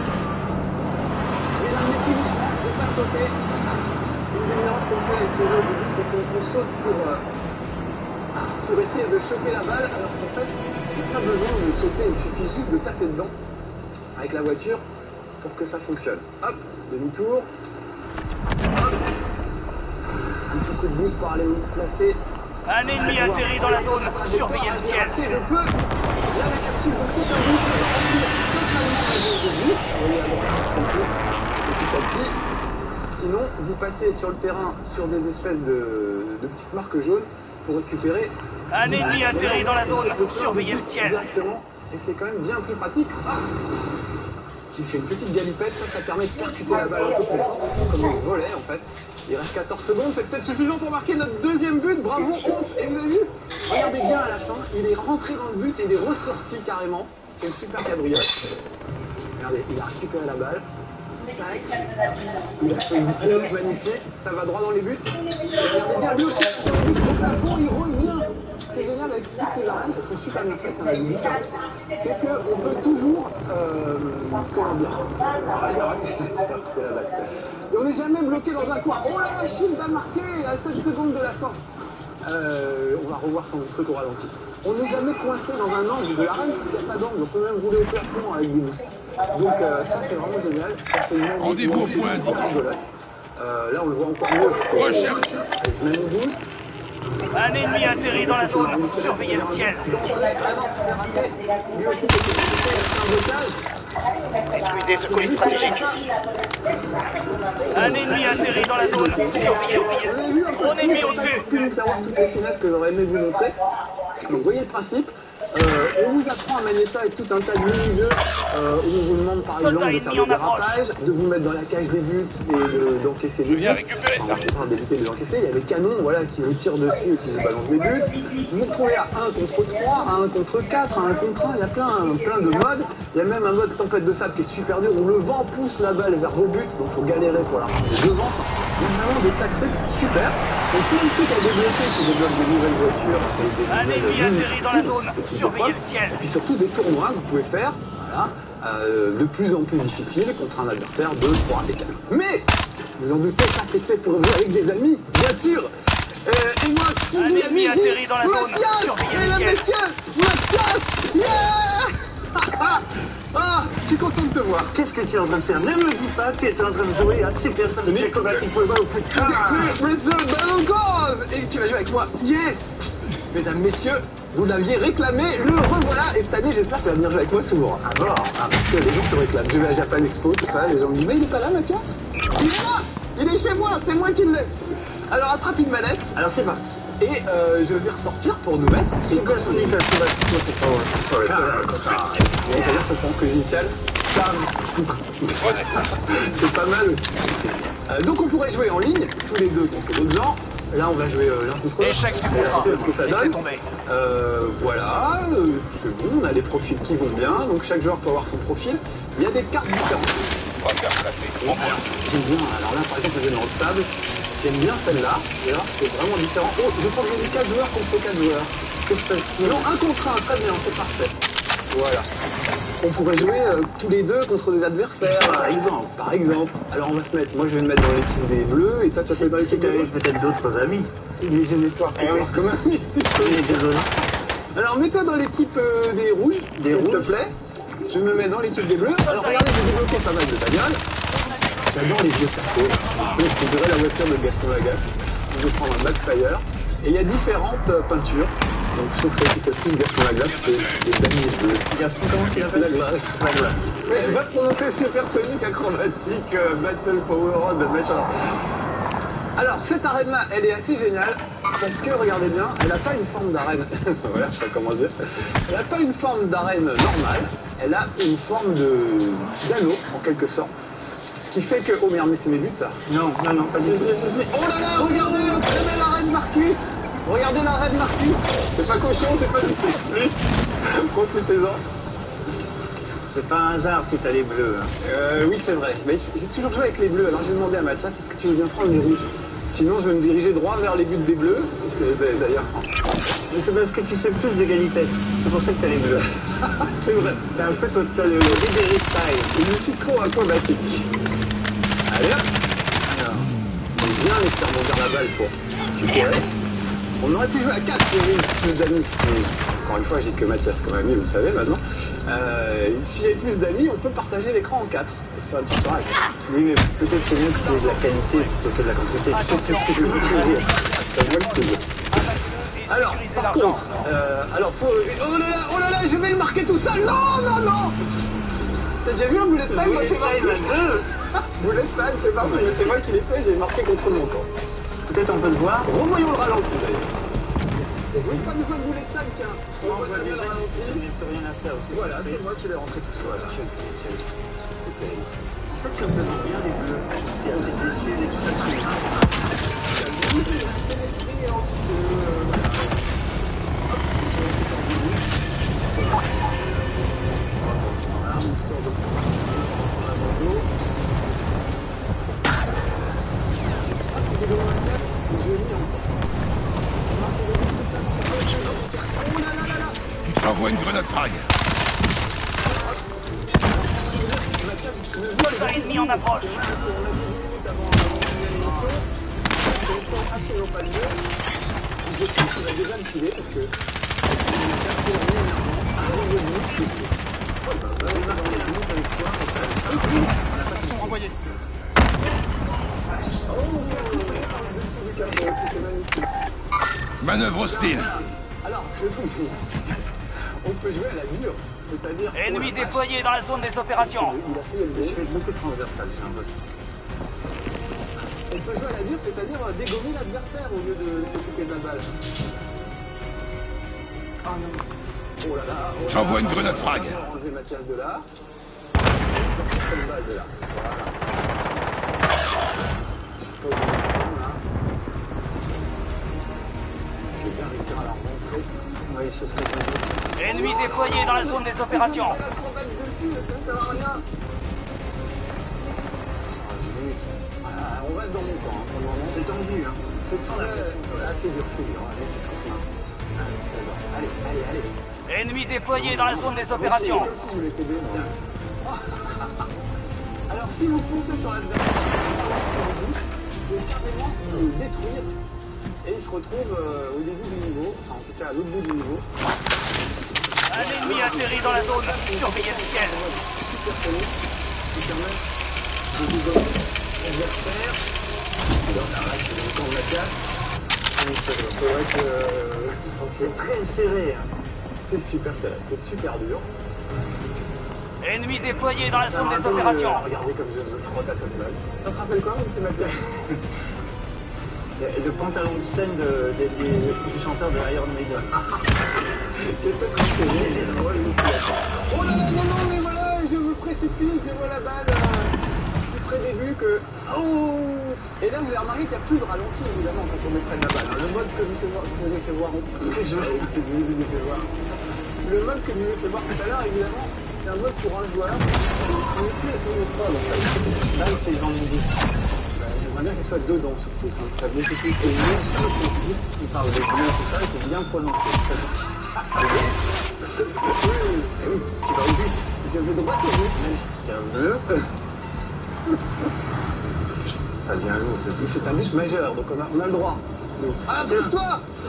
Je vais l'amener tout doucement, je vais pas sauter. Une des erreurs qu'on fait avec ce jeu au début, c'est qu'on saute pour essayer de choper la balle, alors qu'en fait, il n'y a pas besoin de sauter, il suffit juste de taper dedans avec la voiture pour que ça fonctionne. Hop, demi-tour. Hop. Un petit coup de boost pour aller me placer. Un ennemi atterrit dans la zone. Surveillez le ciel. Je peux. Là, la capsule, donc c'est un boost qui va remplir totalement la zone de boost. Vous voyez à droite, petit à petit. Sinon, vous passez sur le terrain sur des espèces de petites marques jaunes pour récupérer. Un ennemi atterrit dans la zone. Surveillez le ciel. Directement. Et c'est quand même bien plus pratique. Ah, j'ai fait une petite galipette, ça permet de percuter la balle un peu plus fort, comme un volet en fait. Il reste 14 secondes, c'est peut-être suffisant pour marquer notre deuxième but, bravo, et vous avez vu, regardez bien à la fin, il est rentré dans le but et il est ressorti carrément, c'est une super quadrillage. Regardez, il a récupéré la balle, il a fait une série magnifique, ça va droit dans les buts, et regardez bien lui aussi, au plafond, il revient. Ce qui est génial avec toutes ces arènes, elles sont super bien faites, ça va être différent, c'est qu'on peut toujours, comment dire, et on n'est jamais bloqué dans un coin. Oh la machine va marquer à 7 secondes de la fin. On va revoir son truc au ralenti. On n'est jamais coincé dans un angle de l'arène parce qu'il n'y a pas d'angle, on peut même rouler au plafond avec des boosts. Donc ça c'est vraiment génial. Rendez-vous au point indiqué. Là on le voit encore mieux. Recherche. Je mets mon boost. Un ennemi atterrit dans la zone. Surveillez le ciel. Ah non, c'est raté. Lui aussi, c'est un blocage. Détruisez ce colis stratégique. Un ennemi atterrit dans la zone. Surveillez le ciel. On est mis au-dessus. Je vais savoir toutes les finesses que j'aurais aimé vous montrer. Donc, vous voyez le principe. On vous apprend à manier ça avec tout un tas de mini-jeux où on vous demande par exemple de faire des dérapages, de vous mettre dans la cage des buts et d'encaisser des buts. Enfin, on est en train d'éviter de les encaisser. Il y a les canons voilà, qui vous tirent dessus et qui vous balancent des buts. Vous vous retrouvez à 1 contre 3, à 1 contre 4, à 1 contre 1. Il y a plein de modes. Il y a même un mode tempête de sable qui est super dur où le vent pousse la balle vers vos buts. Donc il faut galérer pour la ramener devant. Il y a vraiment des tas de trucs super. Et plein de trucs à développer qui débloquent des nouvelles voitures. Un ennemi atterrit dans la zone. Surveillez le ciel. Et puis surtout des tournois que vous pouvez faire voilà, de plus en plus difficiles contre un adversaire 2, 3 et 4. Mais, vous en doutez, ça c'est fait pour jouer avec des amis, bien sûr. Et moi, qui un dit ennemi ami, atterrit dans la zone. Surveillez le ciel. Mathias, yeah. Ah, je suis content de te voir. Qu'est-ce que tu es en train de faire? Ne me dis pas que tu es en train de jouer à ces personnes qui combattent pour le au foot. Ballon Goal. Et tu vas jouer avec moi. Yes. Mesdames, messieurs, vous l'aviez réclamé, le revoilà. Et cette année, j'espère que tu vas venir jouer avec moi souvent. Ah bon, parce que les gens se réclament. Je vais à Japan Expo, tout ça, les gens me disent, mais il est pas là, Mathias? Il est là. Il est chez moi, c'est moi qui l'ai. Alors attrape une manette. Alors c'est parti. Et je vais ressortir pour nous mettre. C'est quoi son initial? C'est-à-dire son point initial. C'est pas mal aussi. Donc on pourrait jouer en ligne, tous les deux contre d'autres gens. Là on va jouer l'un contre l'autre. Échec. Ce que ça Laissez donne. tomber. Voilà, c'est bon, on a des profils qui vont bien. Donc chaque joueur peut avoir son profil. Il y a des cartes différentes. On va faire classer. J'aime bien, alors là par exemple je vais dans le sable. J'aime bien celle-là, et alors c'est vraiment différent. Oh, je crois que j'ai dit 4 joueurs contre 4 joueurs. Qu'est-ce que je fais? Non, 1 contre 1, très bien, c'est parfait. Voilà. On pourrait jouer tous les deux contre des adversaires, par exemple. Alors on va se mettre, moi je vais me mettre dans l'équipe des bleus, et toi tu vas te mettre dans l'équipe des bleus. Peut-être d'autres amis. Mais j'aimais-toi, comme un ami. Désolé. Alors mets-toi dans l'équipe des rouges, s'il te plaît. Je me mets dans l'équipe des bleus. Alors regardez, j'ai débloqué pas mal de bagnoles. J'adore les vieux cartons. C'est vrai la voiture de Gaston Lagaffe. Je vais prendre un backfire. Et il y a différentes peintures. Donc je trouve que celle qui fait le plus Gaston Lagaffe, c'est les damiers bleus. Gaston, comment tu l'appelles? La mais je vais pas prononcer supersonique, acrobatique, battle power de machin. Alors cette arène-là, elle est assez géniale. Parce que regardez bien, elle n'a pas une forme d'arène. Voilà, je sais pas comment dire. Elle n'a pas une forme d'arène normale. Elle a une forme d'anneau, en quelque sorte. Ce qui fait que... Oh merde, mais c'est mes buts, ça. Non, pas du tout. Si. Oh là là, regardez la reine Marcus. Regardez la reine Marcus. C'est pas cochon, c'est pas du tout. Profitez-en. C'est pas un hasard si t'as les bleus. Hein. Oui, c'est vrai. Mais j'ai toujours joué avec les bleus. Alors j'ai demandé à Mathias, est-ce que tu veux bien prendre les rouges? Sinon, je vais me diriger droit vers les buts des bleus. C'est ce que j'ai fait d'ailleurs. Mais c'est parce que tu fais plus de qualité. C'est pour ça que t'as les bleus. C'est vrai. T'as un peu t'as le Ribéry style. Je suis trop acrobatique. Allez hop. Alors, on est bien laisser rebondir la balle pour récupérer. On aurait pu jouer à 4 si j'avais plus d'amis. Encore une fois, j'ai que Mathias comme ami, vous le savez maintenant. Si j'ai plus d'amis, on peut partager l'écran en 4. C'est pas un petit parage. Oui, mais peut-être c'est mieux que tu aies de la qualité plutôt que de la quantité. C'est ce que je veux dire. Ça voit le truc. Alors, par contre, faut... Oh là là, je vais le marquer tout seul. Non, non, non. T'as déjà vu un bullet time? Moi, c'est marqué. Bullet time, c'est pas vrai. C'est moi qui l'ai fait, j'ai marqué contre mon camp. Peut-être on peut le voir. Revoyons le ralenti d'ailleurs. Oui, pas besoin de bullet time, tiens. On voit très bien le ralenti. Il n'y a plus rien à faire. Voilà, c'est moi qui l'ai rentré tout seul. C'est terrible. En fait, ça me donne rien des bleus. Tout ce qui a été déçu et tout ça. J'envoie une grenade frag. Soldat ennemi en approche. Envoyé. Manœuvre hostile. Alors, on peut jouer à la dure, c'est-à-dire... Ennemi déployé dans la zone des opérations. Il a fait LB. Je fais beaucoup de transversales, j'ai un peu. On peut jouer à la dure, c'est-à-dire dégommer l'adversaire au lieu de s'occuper de la balle. Ah non. Oh là là. Oh là J'envoie une là. grenade frag. On va enlever Mathias de là. Sortir cette balle de là. Voilà. Je vais bien réussir à la rencontrer. Oui, ce serait bien. Ennemi déployé dans la zone des opérations. On reste dans mon camp, pour le moment. C'est tendu, hein. C'est sans la pression. C'est dur, c'est dur. Allez. Ennemi déployé dans la zone des opérations. Alors, si vous foncez sur l'adversaire, vous pouvez carrément le détruire. Et il se retrouve au début du niveau, enfin en tout cas à l'autre bout du niveau. Un ennemi atterri dans la zone. Surveillez le ciel. Super connu, qui permet de dégommer l'adversaire. Alors là, c'est dans le camp de la casse. C'est vrai que c'est très serré. C'est super serré, c'est super dur. Ennemi déployé dans la zone des opérations. Regardez comme je me frotte à cette balle. Ça te rappelle quoi, mon petit Mathias? Le pantalon de scène du chanteur de Iron Maiden. Oh là là, non, non, mais voilà, je me précipite, je vois la balle si près des buts que... Oh. Et là, vous avez remarqué qu'il n'y a plus de ralenti, évidemment, quand on est près de la balle. Le mode que je vous ai fait voir, le mode que je vous ai fait voir tout à l'heure, évidemment, c'est un mode pour un joueur. On est plus à en fait. Là, c'est dans le midi. J'aimerais bien qu'il soit dedans, surtout. Ça veut dire que c'est mieux, il parle des bleus, tout ça, il faut bien prononcer. Oui, tu vas au but. Je vais droit au but, même si c'est un bleu. Ça devient lourd, c'est un but majeur, donc on a le droit. Ah, pousse-toi.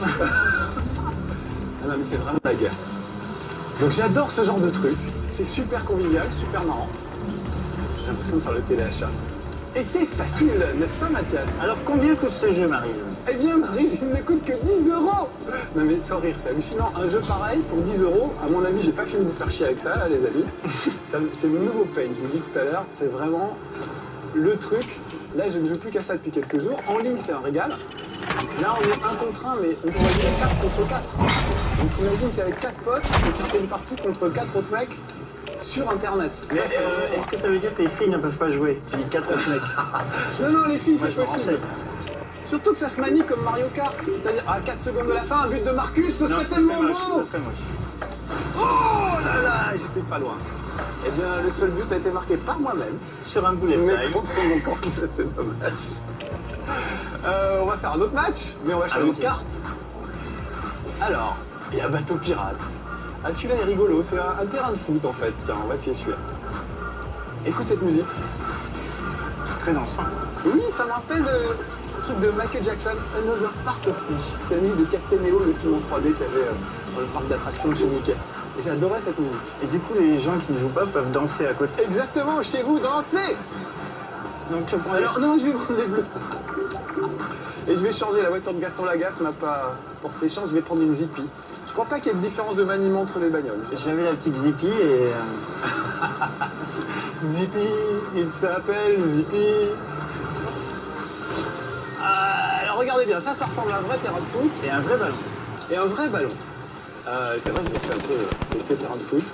Ah non, mais c'est vraiment la guerre. Donc j'adore ce genre de truc. C'est super convivial, super marrant. J'ai l'impression de faire le téléachat. Et c'est facile, n'est-ce pas, Mathias? Alors combien coûte ce jeu, Marie? Eh bien, Marie, il ne coûte que 10 €. Non mais sans rire, c'est hallucinant. Un jeu pareil pour 10 €, à mon avis, j'ai pas fini de vous faire chier avec ça, là, les amis. C'est le nouveau Paint, je vous le dis tout à l'heure. C'est vraiment le truc. Là, je ne joue plus qu'à ça depuis quelques jours. En ligne, c'est un régal. Là, on est 1 contre 1, mais on pourrait dire 4 contre 4. Donc, imagine qu'avec 4 potes, tu fais une partie contre 4 autres mecs sur Internet. Mais est-ce que ça veut dire que les filles ne peuvent pas jouer? Tu dis 4 autres mecs. Non, non, les filles, c'est possible. Surtout que ça se manie comme Mario Kart. C'est-à-dire, à 4 secondes de la fin, un but de Marcus, ce serait tellement beau. Ce serait moche. Oh là là, j'étais pas loin. Eh bien, le seul but a été marqué par moi-même. Sur un boulet. Mais contre mon camp, c'est dommage. On va faire un autre match, mais on va changer de carte. Alors, il y a bateau pirate. Ah, celui-là est rigolo, c'est un terrain de foot en fait. Tiens, on va essayer celui-là. Écoute cette musique. C'est très dansant. Oui, ça me rappelle le truc de Michael Jackson, Another Part of Me. C'était la musique de Captain EO, le film en 3D qu'il y avait dans le parc d'attractions chez Mickey. Et j'adorais cette musique. Et du coup, les gens qui ne jouent pas peuvent danser à côté. Exactement, chez vous, dansez. Donc tu prends Alors, non, je vais prendre les bleus. Et je vais changer, la voiture de Gaston Lagaffe m'a pas porté chance, je vais prendre une Zippy. Je crois pas qu'il y ait de différence de maniement entre les bagnoles. J'avais la petite Zippy et... Zippy, il s'appelle Zippy. Alors regardez bien, ça ressemble à un vrai terrain de foot. C'est un vrai ballon. Et un vrai ballon. C'est vrai que j'ai fait un peu le terrain de foot.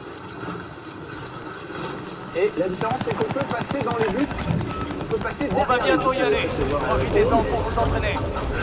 Et la différence, c'est qu'on peut passer dans les buts. On peut passer derrière. On va bientôt y aller. Profitez-en pour vous entraîner.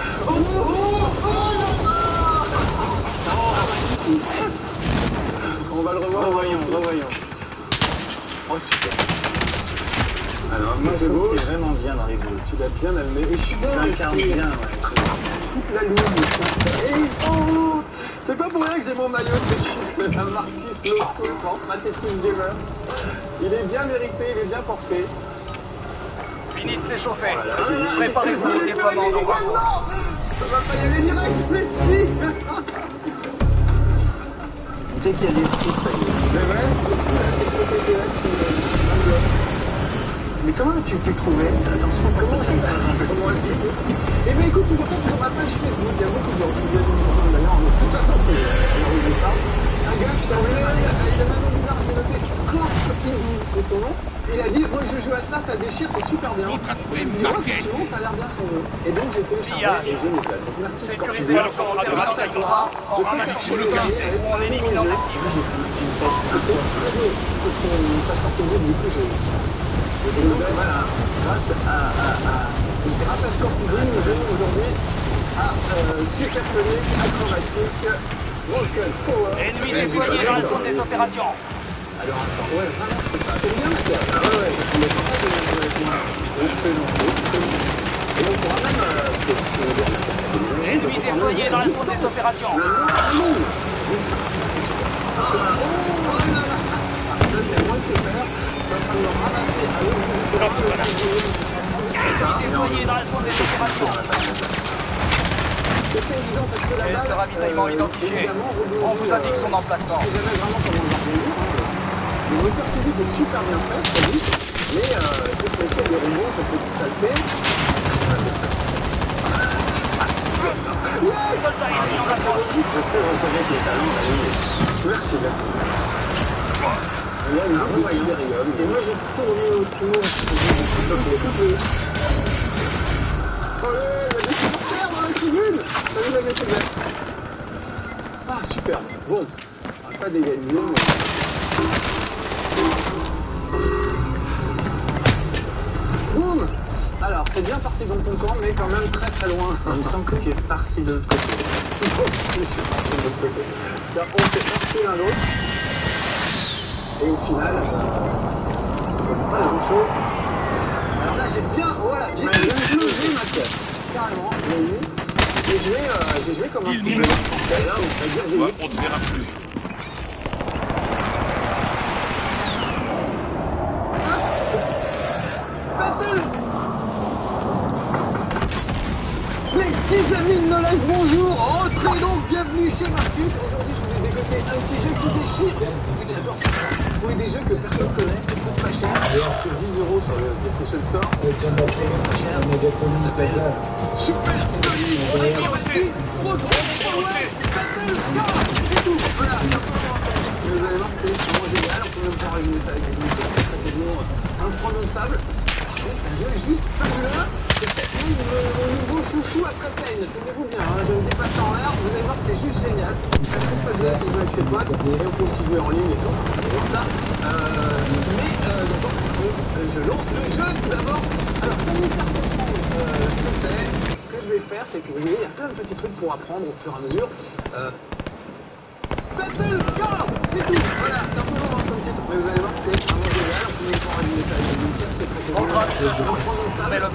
On va le revoir. Revoyons. Oh super. Alors Moi, c'est je beau. trouve qu'il est vraiment bien dans les bleus. Tu l'as bien amené. Et je suis bien. Tu l'incarnes bien, ouais. Toute la lune. Et oh, c'est pas pour rien que j'ai mon maillot de la Marquis Low School for Pathetic Gamer. Il est bien mérité, il est bien porté. Fini de s'échauffer. Préparez-vous au déploiement dans Warzone. Ça va pas y aller direct, mais si. Dès qu'il y a des petits, ça y est. C'est vrai. Mais comment tu fais trouver? Attention, comment tu fais? Comment elle dit? Eh bien écoute, tu vois pas sur ma page Facebook, il y a beaucoup de gens qui viennent nous rejoindre d'ailleurs, de toute façon, c'est un gars qui s'est enlevé, il a un nom bizarre, il a noté Scorch, c'est son nom, et il a dit, moi je joue à ça déchire, c'est super bien. Montre à trouver Et je une dis, ouais, marquette. effectivement, ça a l'air bien son jeu. Et donc j'ai téléchargé et je m'éclate. Donc merci Scorch. Sécurisez l'argent en terminant cette contrat, en ramassant tout le pince ou en éliminant les cibles. Voilà, grâce à Scorpion, nous venons aujourd'hui à Supersonic, Acrobatique, Rocket Power. Ennemi déployé dans la zone des opérations. Alors attends, ouais, vraiment, je sais pas. C'est bien la terre. Ah ouais, on est pas mal de excellent. Et on pourra même... Ennemi déployé dans la zone des opérations. Déployé dans la zone des opérations. Pièce de ravitaillement identifiée. On vous indique son emplacement. Le moteur physique est super bien fait, très vite, mais c'est pour lequel des robots, ça peut tout salter. Soldat ennemi en approche. Je sais reconnaître les talents, là, oui. Merci. Et là, ils rigolent. Et moi, j'ai tourné au trou. Oh, il y a des supporters dans la tribune. Salut, la météo. Ah, super. Bon, on va pas d'égaliser, mais... Boum. Alors, c'est bien parti dans ton camp, mais quand même très très loin. Il me semble que tu es parti de l'autre côté. C'est parti de l'autre côté. C'est-à-dire qu'on s'est parti l'un l'autre. Et au final, c'est pas la même chose. Alors là, j'ai bien, voilà, j'ai explosé ma tête. Carrément, j'ai eu. J'ai joué comme un Il fou. nous Et là, on va dire, j'ai Ouais, on ne te verra plus. Battle. Les petits amis de Knowledge, bonjour. Entrez donc, bienvenue chez Marcus. Aujourd'hui, je vous ai dégoté un petit jeu qui déchire. J'adore ça. Trouver des jeux que personne connaît, qui coûtent pas cher, que 10 € sur le PlayStation Store. Pas cher. Ça s'appelle Super Sonic Acrobatic Power Battle Car. C'est tout. Voilà. Vous allez voir que c'est vraiment génial. On peut même pas résumer ça avec des musiques très quasiment imprononçables. Par contre, c'est un jeu juste fabuleux. C'est peut-être même mon nouveau chouchou après Pain. Tenez-vous bien, hein, de me dépasser en l'air, vous allez voir que c'est juste génial. Ça coûte pas de jouer avec ses potes, et on peut aussi jouer en ligne et tout. Et donc ça. Je lance le jeu tout d'abord. Alors pour vous faire comprendre ce que c'est, ce que je vais faire, c'est que vous voyez, il y a plein de petits trucs pour apprendre au fur et à mesure. Battle Car, c'est tout. Voilà, c'est un peu long comme titre, mais vous allez voir que c'est vraiment génial. On peut même pas résumer ça avec des musiques, c'est très Programme mise à jour. Mais l'objectif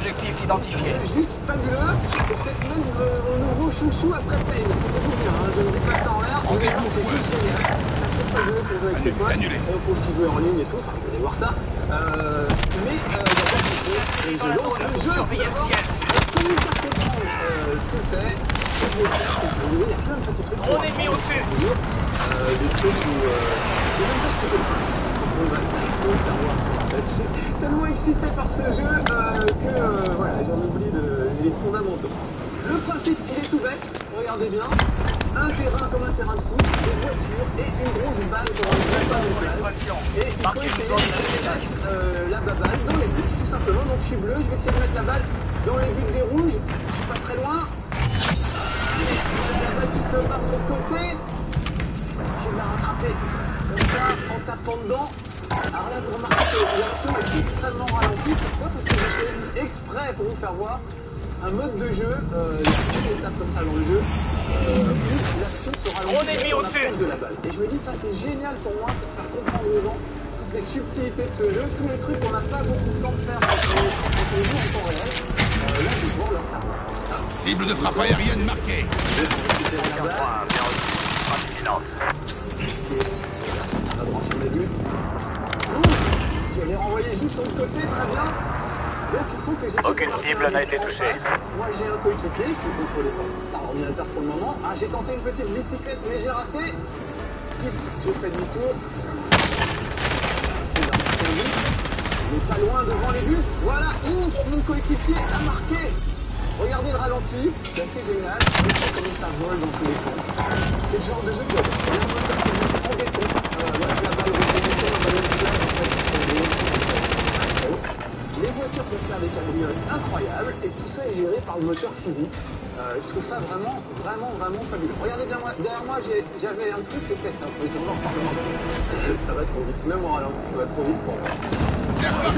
objectif identifié. Juste fabuleux. C'est peut-être même mon nouveau chouchou après Pain. C'est bien, hein. Je ne dis pas ça en l'air. C'est juste génial. Ça fait fabuleux pour jouer avec ses potes. Et on peut aussi jouer en ligne et tout. Enfin, vous allez voir ça. Mais je lance le jeu. Surveillez le ciel. Pour vous faire comprendre ce que c'est, ce que je vais faire, c'est que il y a plein de petits trucs. Drone ennemi au-dessus. Des trucs où je ne sais même pas ce que c'est le principe. On va savoir. Je suis tellement excité par ce jeu que voilà, j'en oublie les fondamentaux. Le principe, il est tout bête. Regardez bien. Un terrain comme un terrain de foot, des voitures et une grosse balle pour un gros balle de plage. Et il faut essayer de mettre la balle dans les buts, tout simplement. Donc je suis bleu, je vais essayer de mettre la balle dans les buts des rouges. Je suis pas très loin. Allez, la balle qui se barre sur le côté. Je vais la rattraper comme ça, en tapant dedans. Alors là, vous remarquez que l'action est extrêmement ralentie. Pourquoi? Parce que j'ai choisi exprès pour vous faire voir un mode de jeu. Il y a une étape comme ça dans le jeu. Plus l'action se ralentit dans la pointe de la balle. Et je me dis, ça c'est génial pour moi, pour faire comprendre aux gens toutes les subtilités de ce jeu, tous les trucs qu'on n'a pas beaucoup de temps de faire quand on joue en temps réel. Là, je vais pouvoir leur faire voir. Cible de frappe aérienne marquée. Aucun point, bien reçu. Frappe imminente. On va brancher mes buts. Je l'ai renvoyé juste sur le côté, très bien. Donc il faut que j'essaie. Aucune cible n'a été touchée. Moi j'ai un coéquipier qui est contrôlé par ordinateur pour le moment. Ah, j'ai tenté une petite bicyclette mais j'ai raté. Vite, j'ai fait demi-tour. C'est dans le but. On est pas loin devant les buts. Voilà, ouf, mon coéquipier a marqué. Regardez le ralenti, c'est assez génial. Regardez comment ça vole dans tous les sens. C'est le genre de jeu que en béton. Voilà, la balle représentée dans la même place, en fait. Les voitures peuvent faire des cabrioles incroyables et tout ça est géré par le moteur physique. Je trouve ça vraiment fabuleux. Regardez bien, derrière moi j'avais un truc, c'est peut-être un peu genre ça va trop vite, même en ralenti, ça va trop vite pour moi. C'est-à-dire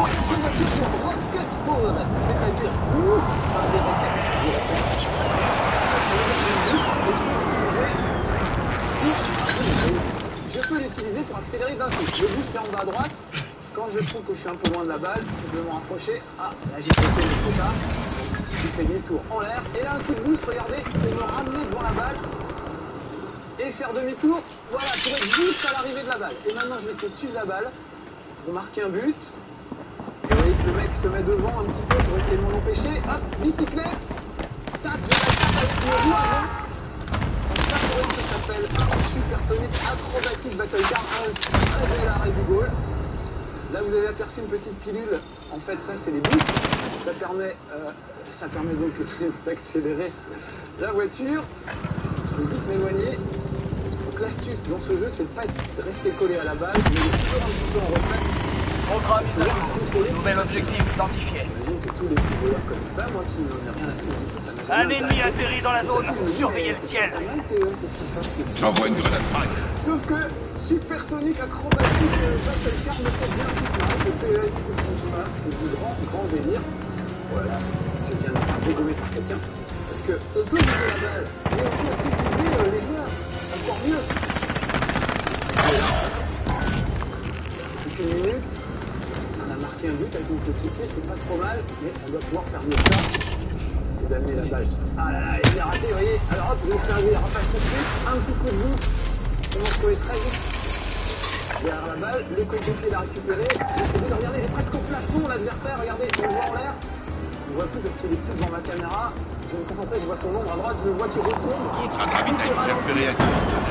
je peux l'utiliser pour accélérer d'un coup. Le boost est en bas à droite. Quand je trouve que je suis un peu loin de la balle, simplement approcher. Ah, là j'ai sauté le trop tard. Je fais demi-tour en l'air. Et là, un coup de boost, regardez, pour me ramener devant la balle. Et faire demi-tour. Voilà, pour être juste à l'arrivée de la balle. Et maintenant, je vais essayer de suivre la balle. Pour marquer un but. Et vous voyez que le mec se met devant un petit peu pour essayer de m'en empêcher. Hop, bicyclette. Tac, je la tape avec le roue avant. Ça, pour eux, ça s'appelle Supersonic Acrobatic Battle Car. Un jeu l'arrêt du goal. Là, vous avez aperçu une petite pilule. En fait, ça, c'est les boosts. Ça permet donc d'accélérer la voiture. Je vais vite m'éloigner. Donc, l'astuce dans ce jeu, c'est de ne pas rester collé à la balle, mais de toujours un petit peu en retraite. Contrat mise à jour. Nouvel objectif identifié. J'imagine que tous les footballeurs comme ça, moi qui n'en ai rien à faire. Un ennemi atterrit dans la zone. Surveillez le ciel. J'envoie une grenade frag. Sauf que Supersonic Acrobatic Battle Car me fait bien tout ça. Le PES, c'est du grand délire. Voilà, je viens de me faire dégommer par quelqu'un. Parce qu'on peut viser la balle, mais on peut aussi viser les joueurs. Encore mieux. Voilà. Depuis une minute, on a marqué un but avec mon petit pied, c'est pas trop mal, mais on doit pouvoir faire mieux que ça. C'est d'amener la balle. Ah là là, il a raté, vous voyez. Alors hop, je vais faire le rappage tout de suite. Un petit coup de bout. On va retrouver très vite derrière la balle. Le coéquipier l'a récupéré. Regardez, il est presque au plafond, l'adversaire. Regardez, on le voit en l'air. On voit plus parce qu'il est plus devant ma caméra. Je vais me concentrer, je vois son ombre à droite, je le vois qui retombe. Contrat de ravitaillement, j'ai repéré un.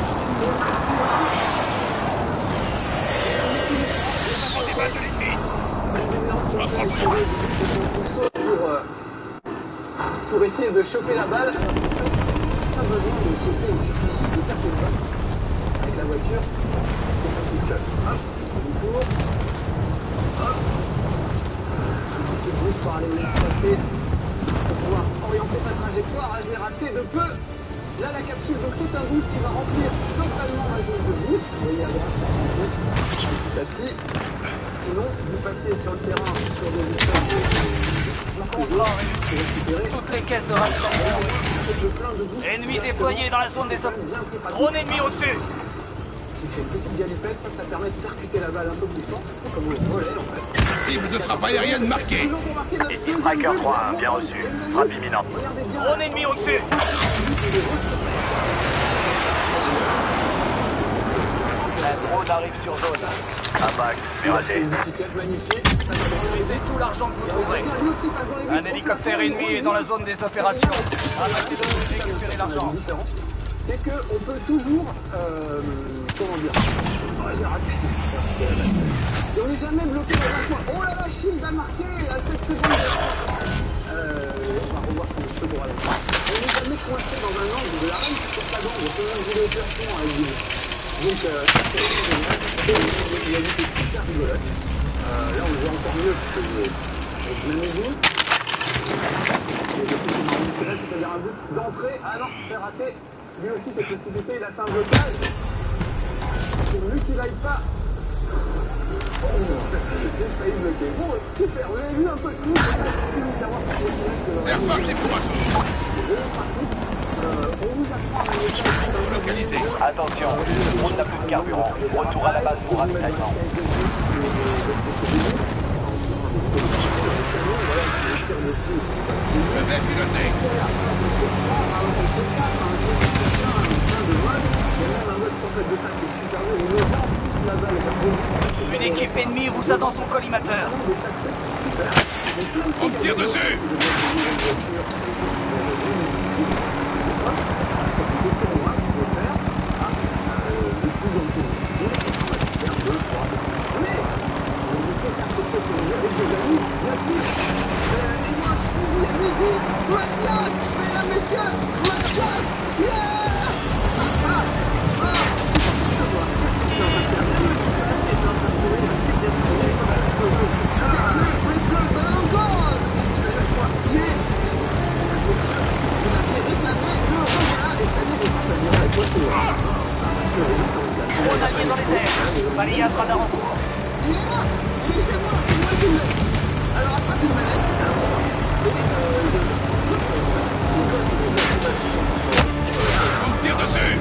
Je m'apprends pour essayer de choper la balle. Pas besoin de sauter au suffit de taper le bas avec la voiture et ça fonctionne. Hop, demi-tour. Hop. Un petit peu de boost pour aller me placer pour pouvoir orienter sa trajectoire. Ah, je l'ai raté de peu. Là, la capsule, donc c'est un boost qui va remplir totalement ma zone de boost. Vous voyez à droite, ça s'enfonce petit à petit. Sinon, vous passez sur le terrain sur des toutes les caisses de ravitaillement. Ennemi déployé dans la zone des hommes. Drone ennemi au-dessus. Qui fait une petite galipette, ça permet de percuter la balle un peu plus fort. C'est comme au volet en fait. Cible de frappe aérienne marquée. Ici Striker 3-1, bien reçu. Frappe imminente. Drone ennemi au-dessus. Un drone arrive sur zone. Impact, mais raté. Une bicyclette magnifique. Détruisez tout l'argent que vous trouverez. Un hélicoptère ennemi est dans la zone des opérations. Ramassez-le et récupérez l'argent. C'est qu'on peut toujours, comment dire, j'ai raté. Et on n'est jamais bloqué dans un coin. Oh là là, Shield a marqué à 7 secondes. On va revoir si je peux pour aller. On n'est jamais coincé dans un angle de la reine sur sa bande. On peut même jouer l'opération avec du. Donc, c'est génial. Il y a des trucs super rigolotes. Là, on le voit encore mieux parce que je m'amuse. C'est-à-dire un but d'entrée. Ah non, c'est raté. Lui aussi s'est précipité, il a fait un blocage. Pour lui qu'il n'aille pas. Oh, j'ai failli bloquer. Bon, super, vous avez vu un peu de tout. C'est reparti pour un tour. On vous apprend à Localisé. Attention, le drone n'a plus de carburant. Retour à la base pour ravitaillement. Je vais piloter. Une équipe ennemie vous a dans son collimateur. On me tire dessus. Drone allié dans les airs. Balayage radar en cours. On me tire dessus.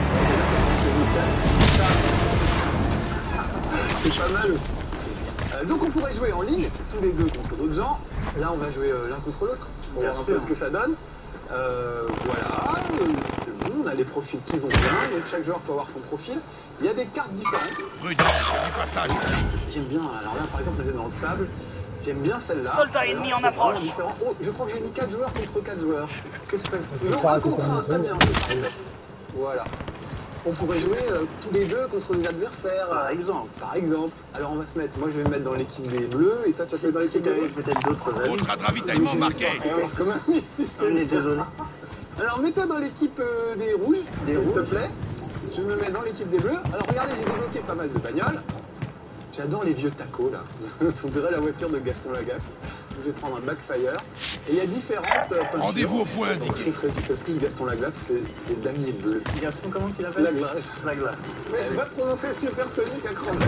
C'est pas mal. Donc on pourrait jouer en ligne, tous les deux contre d'autres gens. Là on va jouer l'un contre l'autre, pour voir un peu ce que ça donne. Voilà, c'est bon, on a les profils qui vont bien, donc chaque joueur peut avoir son profil. Il y a des cartes différentes. Prudence, il y a du passage ici. J'aime bien, alors là par exemple on est dans le sable. J'aime bien celle-là. Soldat ennemi en approche. Oh, je crois que j'ai mis 4 joueurs contre 4 joueurs. Qu'est-ce que je fais? Non, 1 contre 1, très bien, c'est parfait. Voilà. On pourrait jouer tous les deux contre des adversaires. Par exemple. Alors on va se mettre, moi je vais me mettre dans l'équipe des bleus et toi tu vas te mettre dans l'équipe des peut-être d'autres amis. Contrat de ravitaillement marqué. Comme un mythe, on est désolé. Alors mets-toi dans l'équipe des rouges, s'il te plaît. Je me mets dans l'équipe des bleus. Alors regardez, j'ai débloqué pas mal de bagnoles. J'adore les vieux tacos là. On dirait la voiture de Gaston Lagaffe. Je vais prendre un backfire. Et il y a différentes. Rendez-vous au point indiqué. Ce qui fait plus Gaston Lagaffe, c'est les damiers bleus. Gaston, comment tu l'appelles? Lagaffe. Mais je vais prononcer supersonique à cran.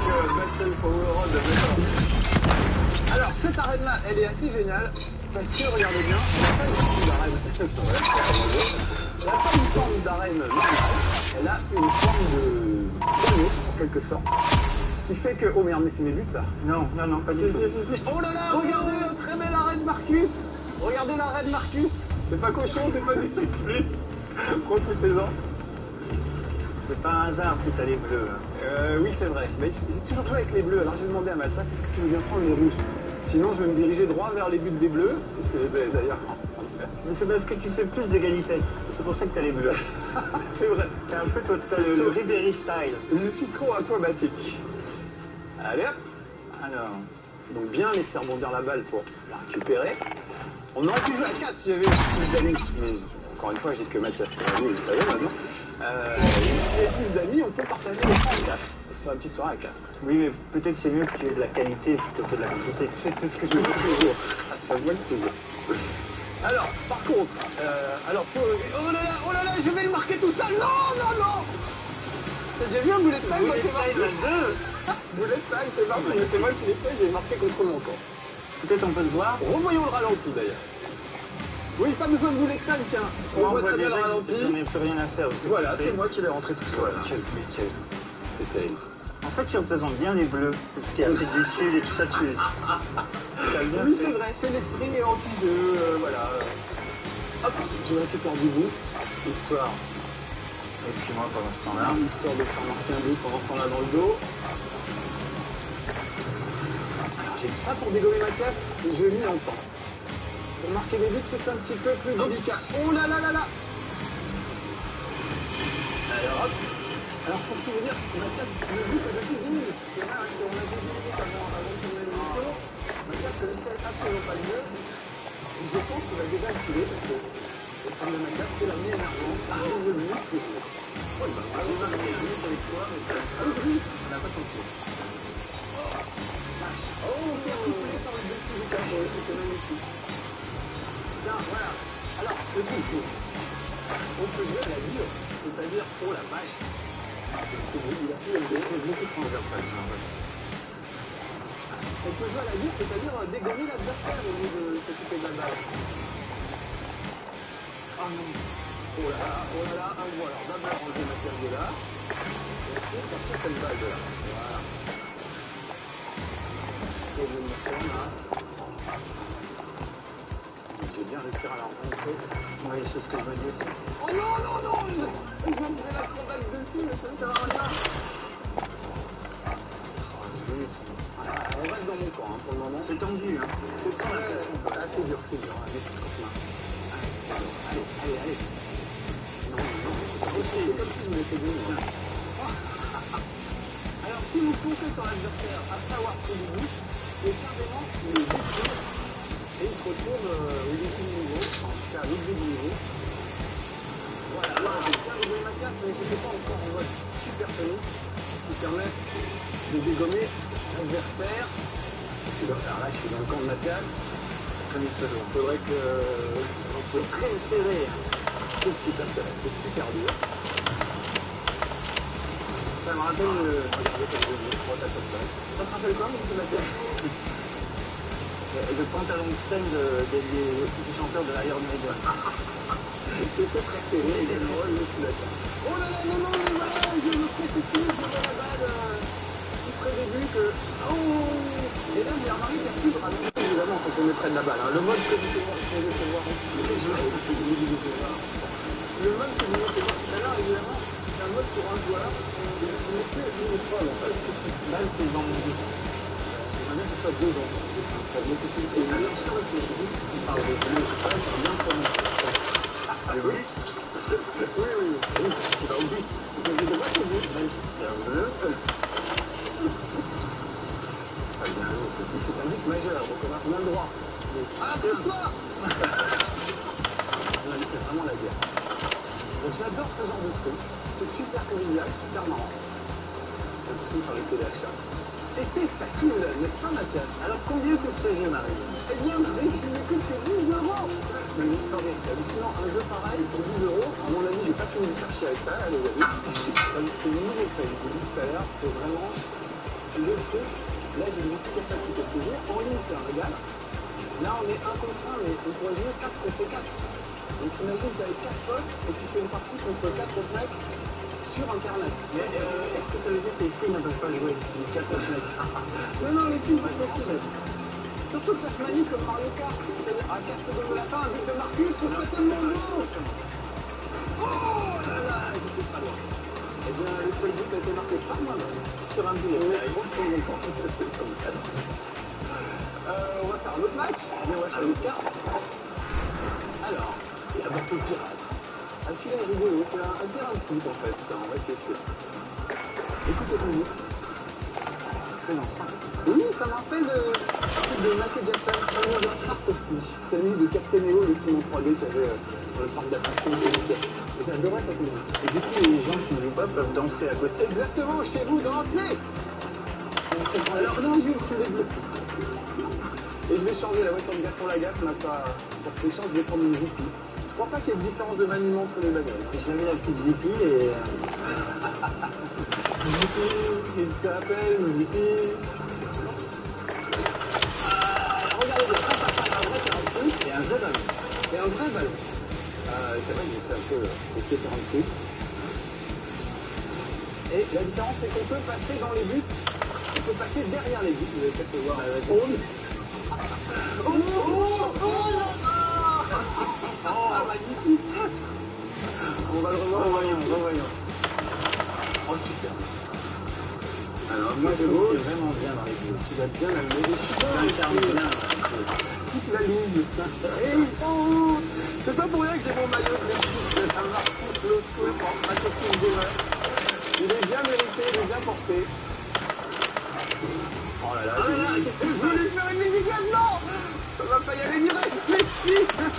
Alors cette arène là, elle est assez géniale. Parce que regardez bien, elle n'a pas une forme d'arène normale. Elle a une forme de piano en quelque sorte. Ce qui fait que... Oh merde, mais c'est mes buts ça? Non, pas du tout. Si. Oh là là, regardez, très belle arène Marcus. Regardez l'arène Marcus. C'est pas cochon, c'est pas du tout plus. Profitez-en. C'est pas un hasard si t'as les bleus. Oui, c'est vrai. Mais j'ai toujours joué avec les bleus. Alors j'ai demandé à Mathias, est-ce que tu veux bien prendre les rouges? Sinon, je vais me diriger droit vers les buts des bleus. C'est ce que j'ai fait d'ailleurs. Mais c'est parce que tu fais plus d'égalité. C'est pour ça que t'as les bleus. C'est vrai. T'as un peu le Ribéry style. Je suis trop acrobatique. Allez hop. Alors, donc bien laisser rebondir la balle pour la récupérer. On aurait pu jouer à 4 si j'avais plus d'amis. Mais encore une fois, j'ai que Mathias qui est vous le savez maintenant. S'il y a plus d'amis, on peut partager les 4 à 4. C'est pas un petit soir à 4. Oui, mais peut-être c'est mieux que tu aies de la qualité plutôt que de la quantité. C'était ce que je veux toujours. Ça me voit toujours. Alors, par contre, oh là là, je vais le marquer tout seul. Non. T'as déjà vu un bullet time? Moi, c'est marqué. Bullet time, c'est parti, mais c'est moi qui l'ai fait, j'ai marqué contre mon camp. Peut-être on peut le voir. Revoyons le ralenti d'ailleurs. Oui, pas besoin de bullet time, tiens. On voit très bien le ralenti. On n'a plus rien à faire. Voilà, c'est moi qui l'ai rentré tout seul. Quel métier. C'est terrible. En fait, tu représentes bien les bleus. Tout ce qui est Afrique du Sud et tout ça, tu as bien Oui, fait. c'est vrai, c'est l'esprit anti-jeu, voilà. Hop, je récupère du boost, histoire. Et puis moi, pendant ce temps-là, Histoire de faire marquer un but pendant ce temps-là dans le dos. Alors, j'ai ça pour dégommer Mathias, je m'y entends. Pour marquer des buts, c'est un petit peu plus délicat. Oh là là là là! Alors hop. Alors pour tout vous dire, Mathias, le but a déjà fait 10 minutes. C'est vrai qu'on a fait 10 minutes avant de tourner l'émission. Mathias ne sait absolument pas le jeu. Je pense qu'il va déjà le tuer parce que le problème de Mathias, c'est la mi-énervement. Le but. Oh, il va vraiment marquer un but avec toi, mais oui, on n'a pas tenté. Oh, c'est articulé par le dessus du carreau, c'était magnifique. Tiens, voilà. Alors, ce truc, on peut jouer à la dure, c'est-à-dire, oh la vache. C'est beaucoup transversal. On peut jouer à la dure, c'est-à-dire dégommer l'adversaire au lieu de s'occuper de la balle. Ah non. Oh là là, un voie. Alors d'abord enlever Mathias de là. Et ensuite sortir cette balle de là. Voilà. Et je me retourne là. Je vais bien réussir à la rencontrer. oui, c'est ce que je veux dire. Oh non, non, non! Ils ont mis la combatte dessus, mais ça ne sert à rien. On reste dans mon camp hein, pour le moment. C'est tendu, hein. C'est sans la pression. Ah, c'est dur, c'est dur. Allez, allez. Non, c'est comme si je me l'étais dit. Alors, si vous foncez sur l'adversaire après avoir pris du but, et carrément, il est détruit. Et il se retrouve au début du niveau, en tout cas à l'objet du niveau. Voilà, là, j'ai bien joué Mathias, mais je n'étais pas encore en mode super tonique qui permet de dégommer l'adversaire. Alors là, je suis dans le camp de Mathias. Comme il se joue. Il faudrait que on peut très serrer. C'est super serré, c'est super dur. Ça me rappelle regardez comme je dis, rotation de base. Ça te rappelle quoi, monsieur Mathias? Le pantalon de scène du chanteur de l'Iron Maiden. C'était très serré, et le rôle de Mathias. Oh là là, non, non, mais voilà, je me précipite, je vois la balle si près des buts que... Oh! Et là, j'ai remarqué qu'il n'y a plus de ralenti, évidemment, quand on est près de la balle. Hein. Le mode que vous pouvez voir, le mode que vous pouvez voir tout à l'heure, évidemment, c'est un mode pour un joueur. Il n'est plus uniforme, en fait. Là, c'est dans mon but. J'aimerais bien que ce soit deux dans ce but. Ça va beaucoup plus. Et d'ailleurs, sur le Facebook, on parle de bleu, c'est bien prononcé. Ah oui? Oui. Bah oui. Vous avez de votre but, même si c'est un bleu. C'est un but majeur, donc on a le droit. Ah, pousse-toi! C'est vraiment la guerre. Donc j'adore ce genre de truc. C'est super convivial, super marrant. C'est possible par les téléachats. Et c'est facile, n'est-ce pas, Mathias? Alors, combien coûte ce jeu, Marie? Eh bien, Marie, il ne coûte que 10 euros. Mais sans rien, c'est hallucinant. Un jeu pareil pour 10 euros. À mon avis, j'ai pas fini de faire chier avec ça, les amis. C'est une nouveau fait, je vous l'ai dit tout à l'heure. C'est vraiment le truc. Là, j'ai mis tout ça depuis quelques jours. En ligne, c'est un régal. Là, on est 1 contre 1, mais on pourrait jouer 4 contre 4. Donc, imagine que tu as 4 potes et tu fais une partie contre 4 autres mecs sur Internet. Mais est-ce que ça veut dire que les filles ne peuvent pas jouer les 4 mecs? Non, les filles, c'est possible. Surtout que ça se manie comme Mario Kart. C'est-à-dire, à 4 secondes de la fin, un but de Marcus, ce serait tellement beau. Oh là là, j'étais pas loin. Eh bien, le seul but a été marqué par moi-même. Sur un but. On va faire un autre match. On va faire une carte. Alors, la bateau pirate. Ah, celui-là est rigolo. C'est un terrain de foot, en fait. On va essayer celui-là. Écoutez la musique. Oui, ça me rappelle de Michael Jackson, Fast of Peace. C'est la musique de Captain EO, le film en 3D qu'il y avait dans le parc d'attractions. Et j'adorais cette musique. Et du coup, les gens qui ne jouent pas peuvent danser à côté. Exactement, chez vous, dansez. Alors non, Jules, c'est les bleus. Et je vais changer la voiture de gaffe pour la gaffe, on n'a pas porté chance, je vais prendre une Zippy. Je crois pas qu'il y ait de différence de maniement entre les bagnoles. J'ai mis la petite Zippy et... Zippy, il s'appelle Zippy. Regardez bien, ça passe un vrai terrain de foot et un vrai ballon. Et un vrai ballon. C'est vrai que j'ai fait un peu les pieds terrain de foot. Et la différence, c'est qu'on peut passer dans les buts. On peut passer derrière les buts. Vous allez peut-être le voir. Oh, magnifique. On va le revoir. Revoyons. Oh, super. Alors, moi, je trouve vraiment bien dans les buts. Tu vas bien la lever. Toute la ligne. C'est pas pour rien que j'ai mon maillot de l'équipe. Un Marcus Low School pour Attacking Gamer. Il est bien mérité, il est bien porté. Oh là là, je voulais faire une musique maintenant. Ça va pas y aller direct, mais si.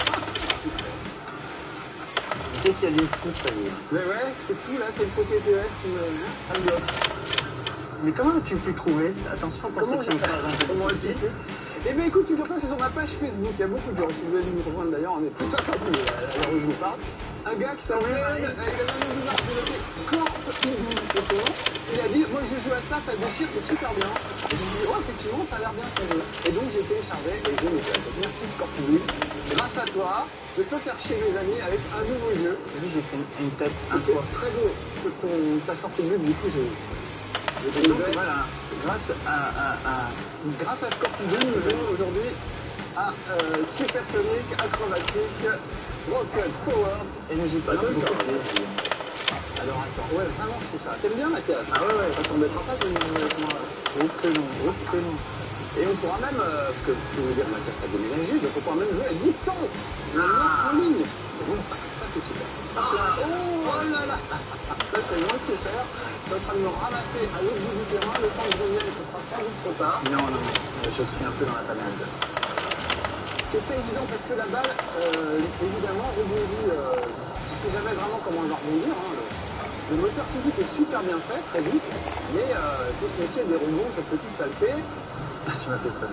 Dès qu'il y a des foot, ça y est. Mais ouais, c'est fou là, c'est le côté PS qui me bloque. Mais comment as-tu pu trouver? Attention pour Comment ceux qui ont pas comment un petit. Eh bien écoute, figure-toi, c'est sur ma page Facebook, il y a beaucoup de gens, si vous allez nous rejoindre d'ailleurs, on est tout à fait à l'heure où je vous parle. Un gars qui s'appelle, il a même une marque de noter Scorp Indie, c'est son nom. Il a dit, moi je joue à ça déchire, c'est super bien. Et je me suis dit, oh effectivement, ça a l'air bien ce jeu. Et donc j'ai téléchargé et je l'ai fait. Donc merci Scorp Indie. Grâce à toi, je peux faire chier mes amis avec un nouveau jeu. Oui, j'ai fait une tête un C'était peu. très beau. Ta sortie de but, du coup, j'ai... Et donc voilà, grâce à Scorpion, nous jouons aujourd'hui à Supersonic, Acrobatic, Rocket Power. et n'hésite pas à beaucoup. Alors attends, ouais, vraiment, je trouve ça. T'aimes bien Mathias? Ah ouais, Ça t'embêtera pas de jouer avec moi? groupe prénom. Et on pourra même, parce que je veux dire, Mathias a déménagé, donc on pourra même jouer à distance, en ligne. Bon, ça c'est super. Oh là là. Ça c'est moins que faire. Je suis en train de me ramasser à l'autre bout du terrain, le temps que je revienne, ce sera sans doute trop tard. Non, je suis un peu dans la panade. C'est pas évident parce que la balle, évidemment, rebondit, je sais jamais vraiment comment elle va rebondir. Hein, le moteur physique est super bien fait, très vite, mais il faut se méfier des rebonds, cette petite saleté. Ah, tu m'as fait peur.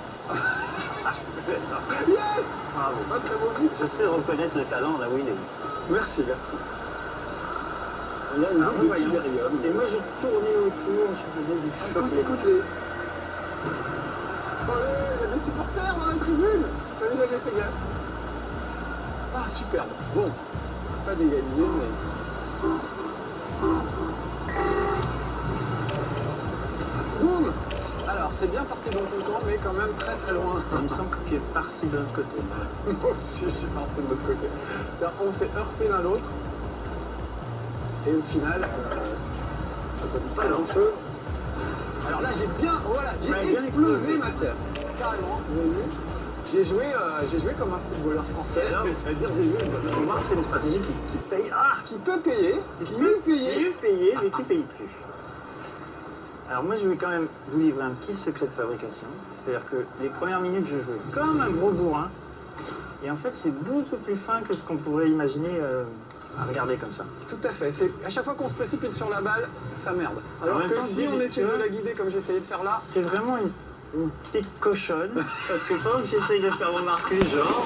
Yes! Bravo. Pas très beau but. Je sais reconnaître le talent là où il est. Merci. Il y a une Alors, boule de Tiberium. Et moi j'ai tourné autour, je faisais du choc. Écoute-les. Oh, il y a des supporters dans la tribune. J'avais jamais fait gaffe. Ah, superbe. Bon, pas d'égaliser, mais... Boum! Alors, c'est bien parti dans ton camp, mais quand même très très loin. Il me semble que tu es parti de l'autre côté. Moi aussi, je suis parti de l'autre côté. On s'est heurté l'un l'autre. Et au final, ça ne dit pas grand-chose. Alors là, j'ai explosé Mathias. Carrément, vous avez vu. J'ai joué comme un footballeur français. C'est-à-dire, j'ai joué. On voit que c'est une stratégie qui paye. Ah, qui peut payer, mais qui paye plus. Alors moi, je vais quand même vous livrer un petit secret de fabrication. C'est-à-dire que les premières minutes, je jouais comme un gros bourrin. Et en fait, c'est beaucoup plus fin que ce qu'on pourrait imaginer à regarder comme ça. Tout à fait. À chaque fois qu'on se précipite sur la balle, ça merde. Alors en même que temps, si on essaie de la guider comme j'essayais de faire là, c'est vraiment une petite cochonne. Parce que pendant que j'essaye de faire remarquer, genre,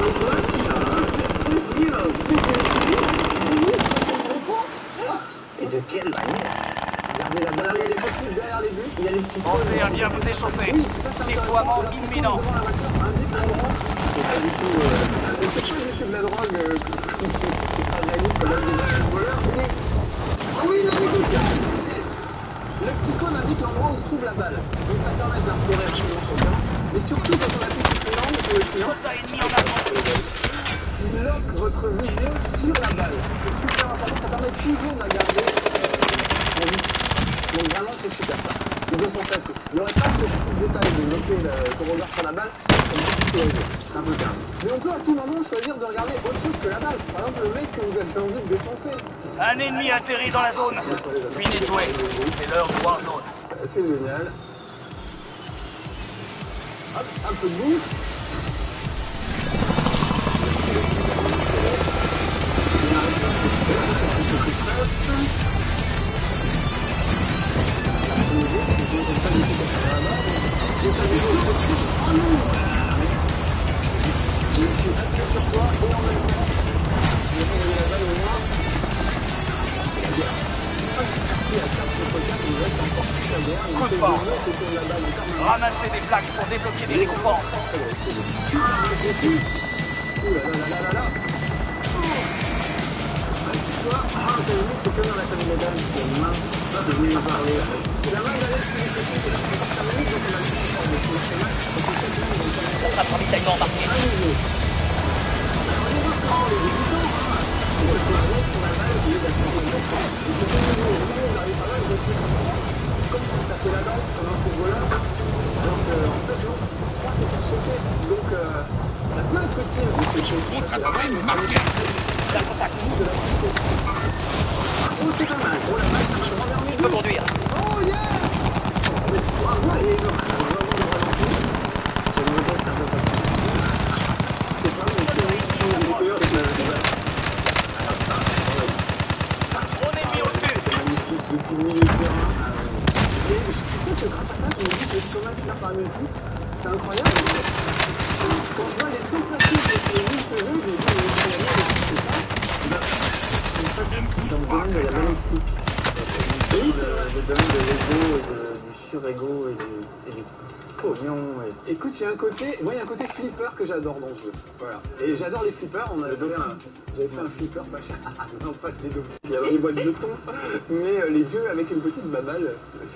et de quelle manière? regardez la balle, il y a les petits derrière les buts, il y a les petits... Pensez à bien vous échauffer. Déploiement imminent. C'est pas du tout de la drogue, c'est pas réaliste comme un voleur, mais... Oh oui, non, le petit cône indique l'endroit où se trouve la balle. Donc ça permet de la repérer rapidement sur le terrain. Mais surtout quand on appuie sur le langue pour le client, il lock votre vision sur la balle. C'est super important, ça permet toujours de la garder en vue. Donc vraiment c'est super ça. Et donc en fait, il n'y aurait pas ce petit détail de bloquer ton regard sur la balle, comme ça tu peux jouer. C'est un peu calme. Mais on peut à tout moment choisir de regarder autre chose que la balle. Par exemple le mec que vous avez envie de défoncer. Un ennemi atterrit dans la zone. Fini de jouer. C'est l'heure de Warzone. C'est génial. Hop, un peu de boost. Coup de force. Ramassez des plaques pour débloquer des récompenses. toi, c'est limite, c'est comme dans la famille d'Adam, c'est une main, ça, de venir parler. C'est la main d'Alex qui est petite, et là, c'est 5 minutes, donc on a vu qu'on parle de ce schéma, parce que c'est bien, donc Ça sera ravitaillement embarqué. un niveau. Alors, on va voir comment les débutants, c'est le Warzone qu'on a mal, au lieu d'attendre le mec. Et c'est comme nous, on arrive pas mal, donc comme on se tapait la dent pendant ce niveau-là, alors qu'en fait, non, moi, c'est pas choqué, donc ça peut être utile, mais c'est choqué. Contre-appareil marqué. La contact. Oh, c'est pas mal. Oh la vache, ça m'a droit vers mes Il peut conduire. Oh yeah. Bravo, et non, ça m'a vraiment ralenti. Je me teste un peu comme ça. C'est pas mon cœur, c'est On est mis au-dessus. magnifique, depuis le milieu de terrain. Je sais que grâce à ça, je me dis que le chômage là par le coup, c'est incroyable. Quand je vois les sensations que les lignes que je me dis, c'est ça. Dans le domaine de la balistique. Oui, le domaine de l'ego, du sur-ego et du pognon. Écoute, il y a un côté, moi il y a un côté flipper que j'adore dans le jeu. Voilà. Et j'adore les flippers, j'avais fait un flipper pas cher. Non, pas les deux. Il y avait les boîtes de thon, mais les jeux avec une petite baballe,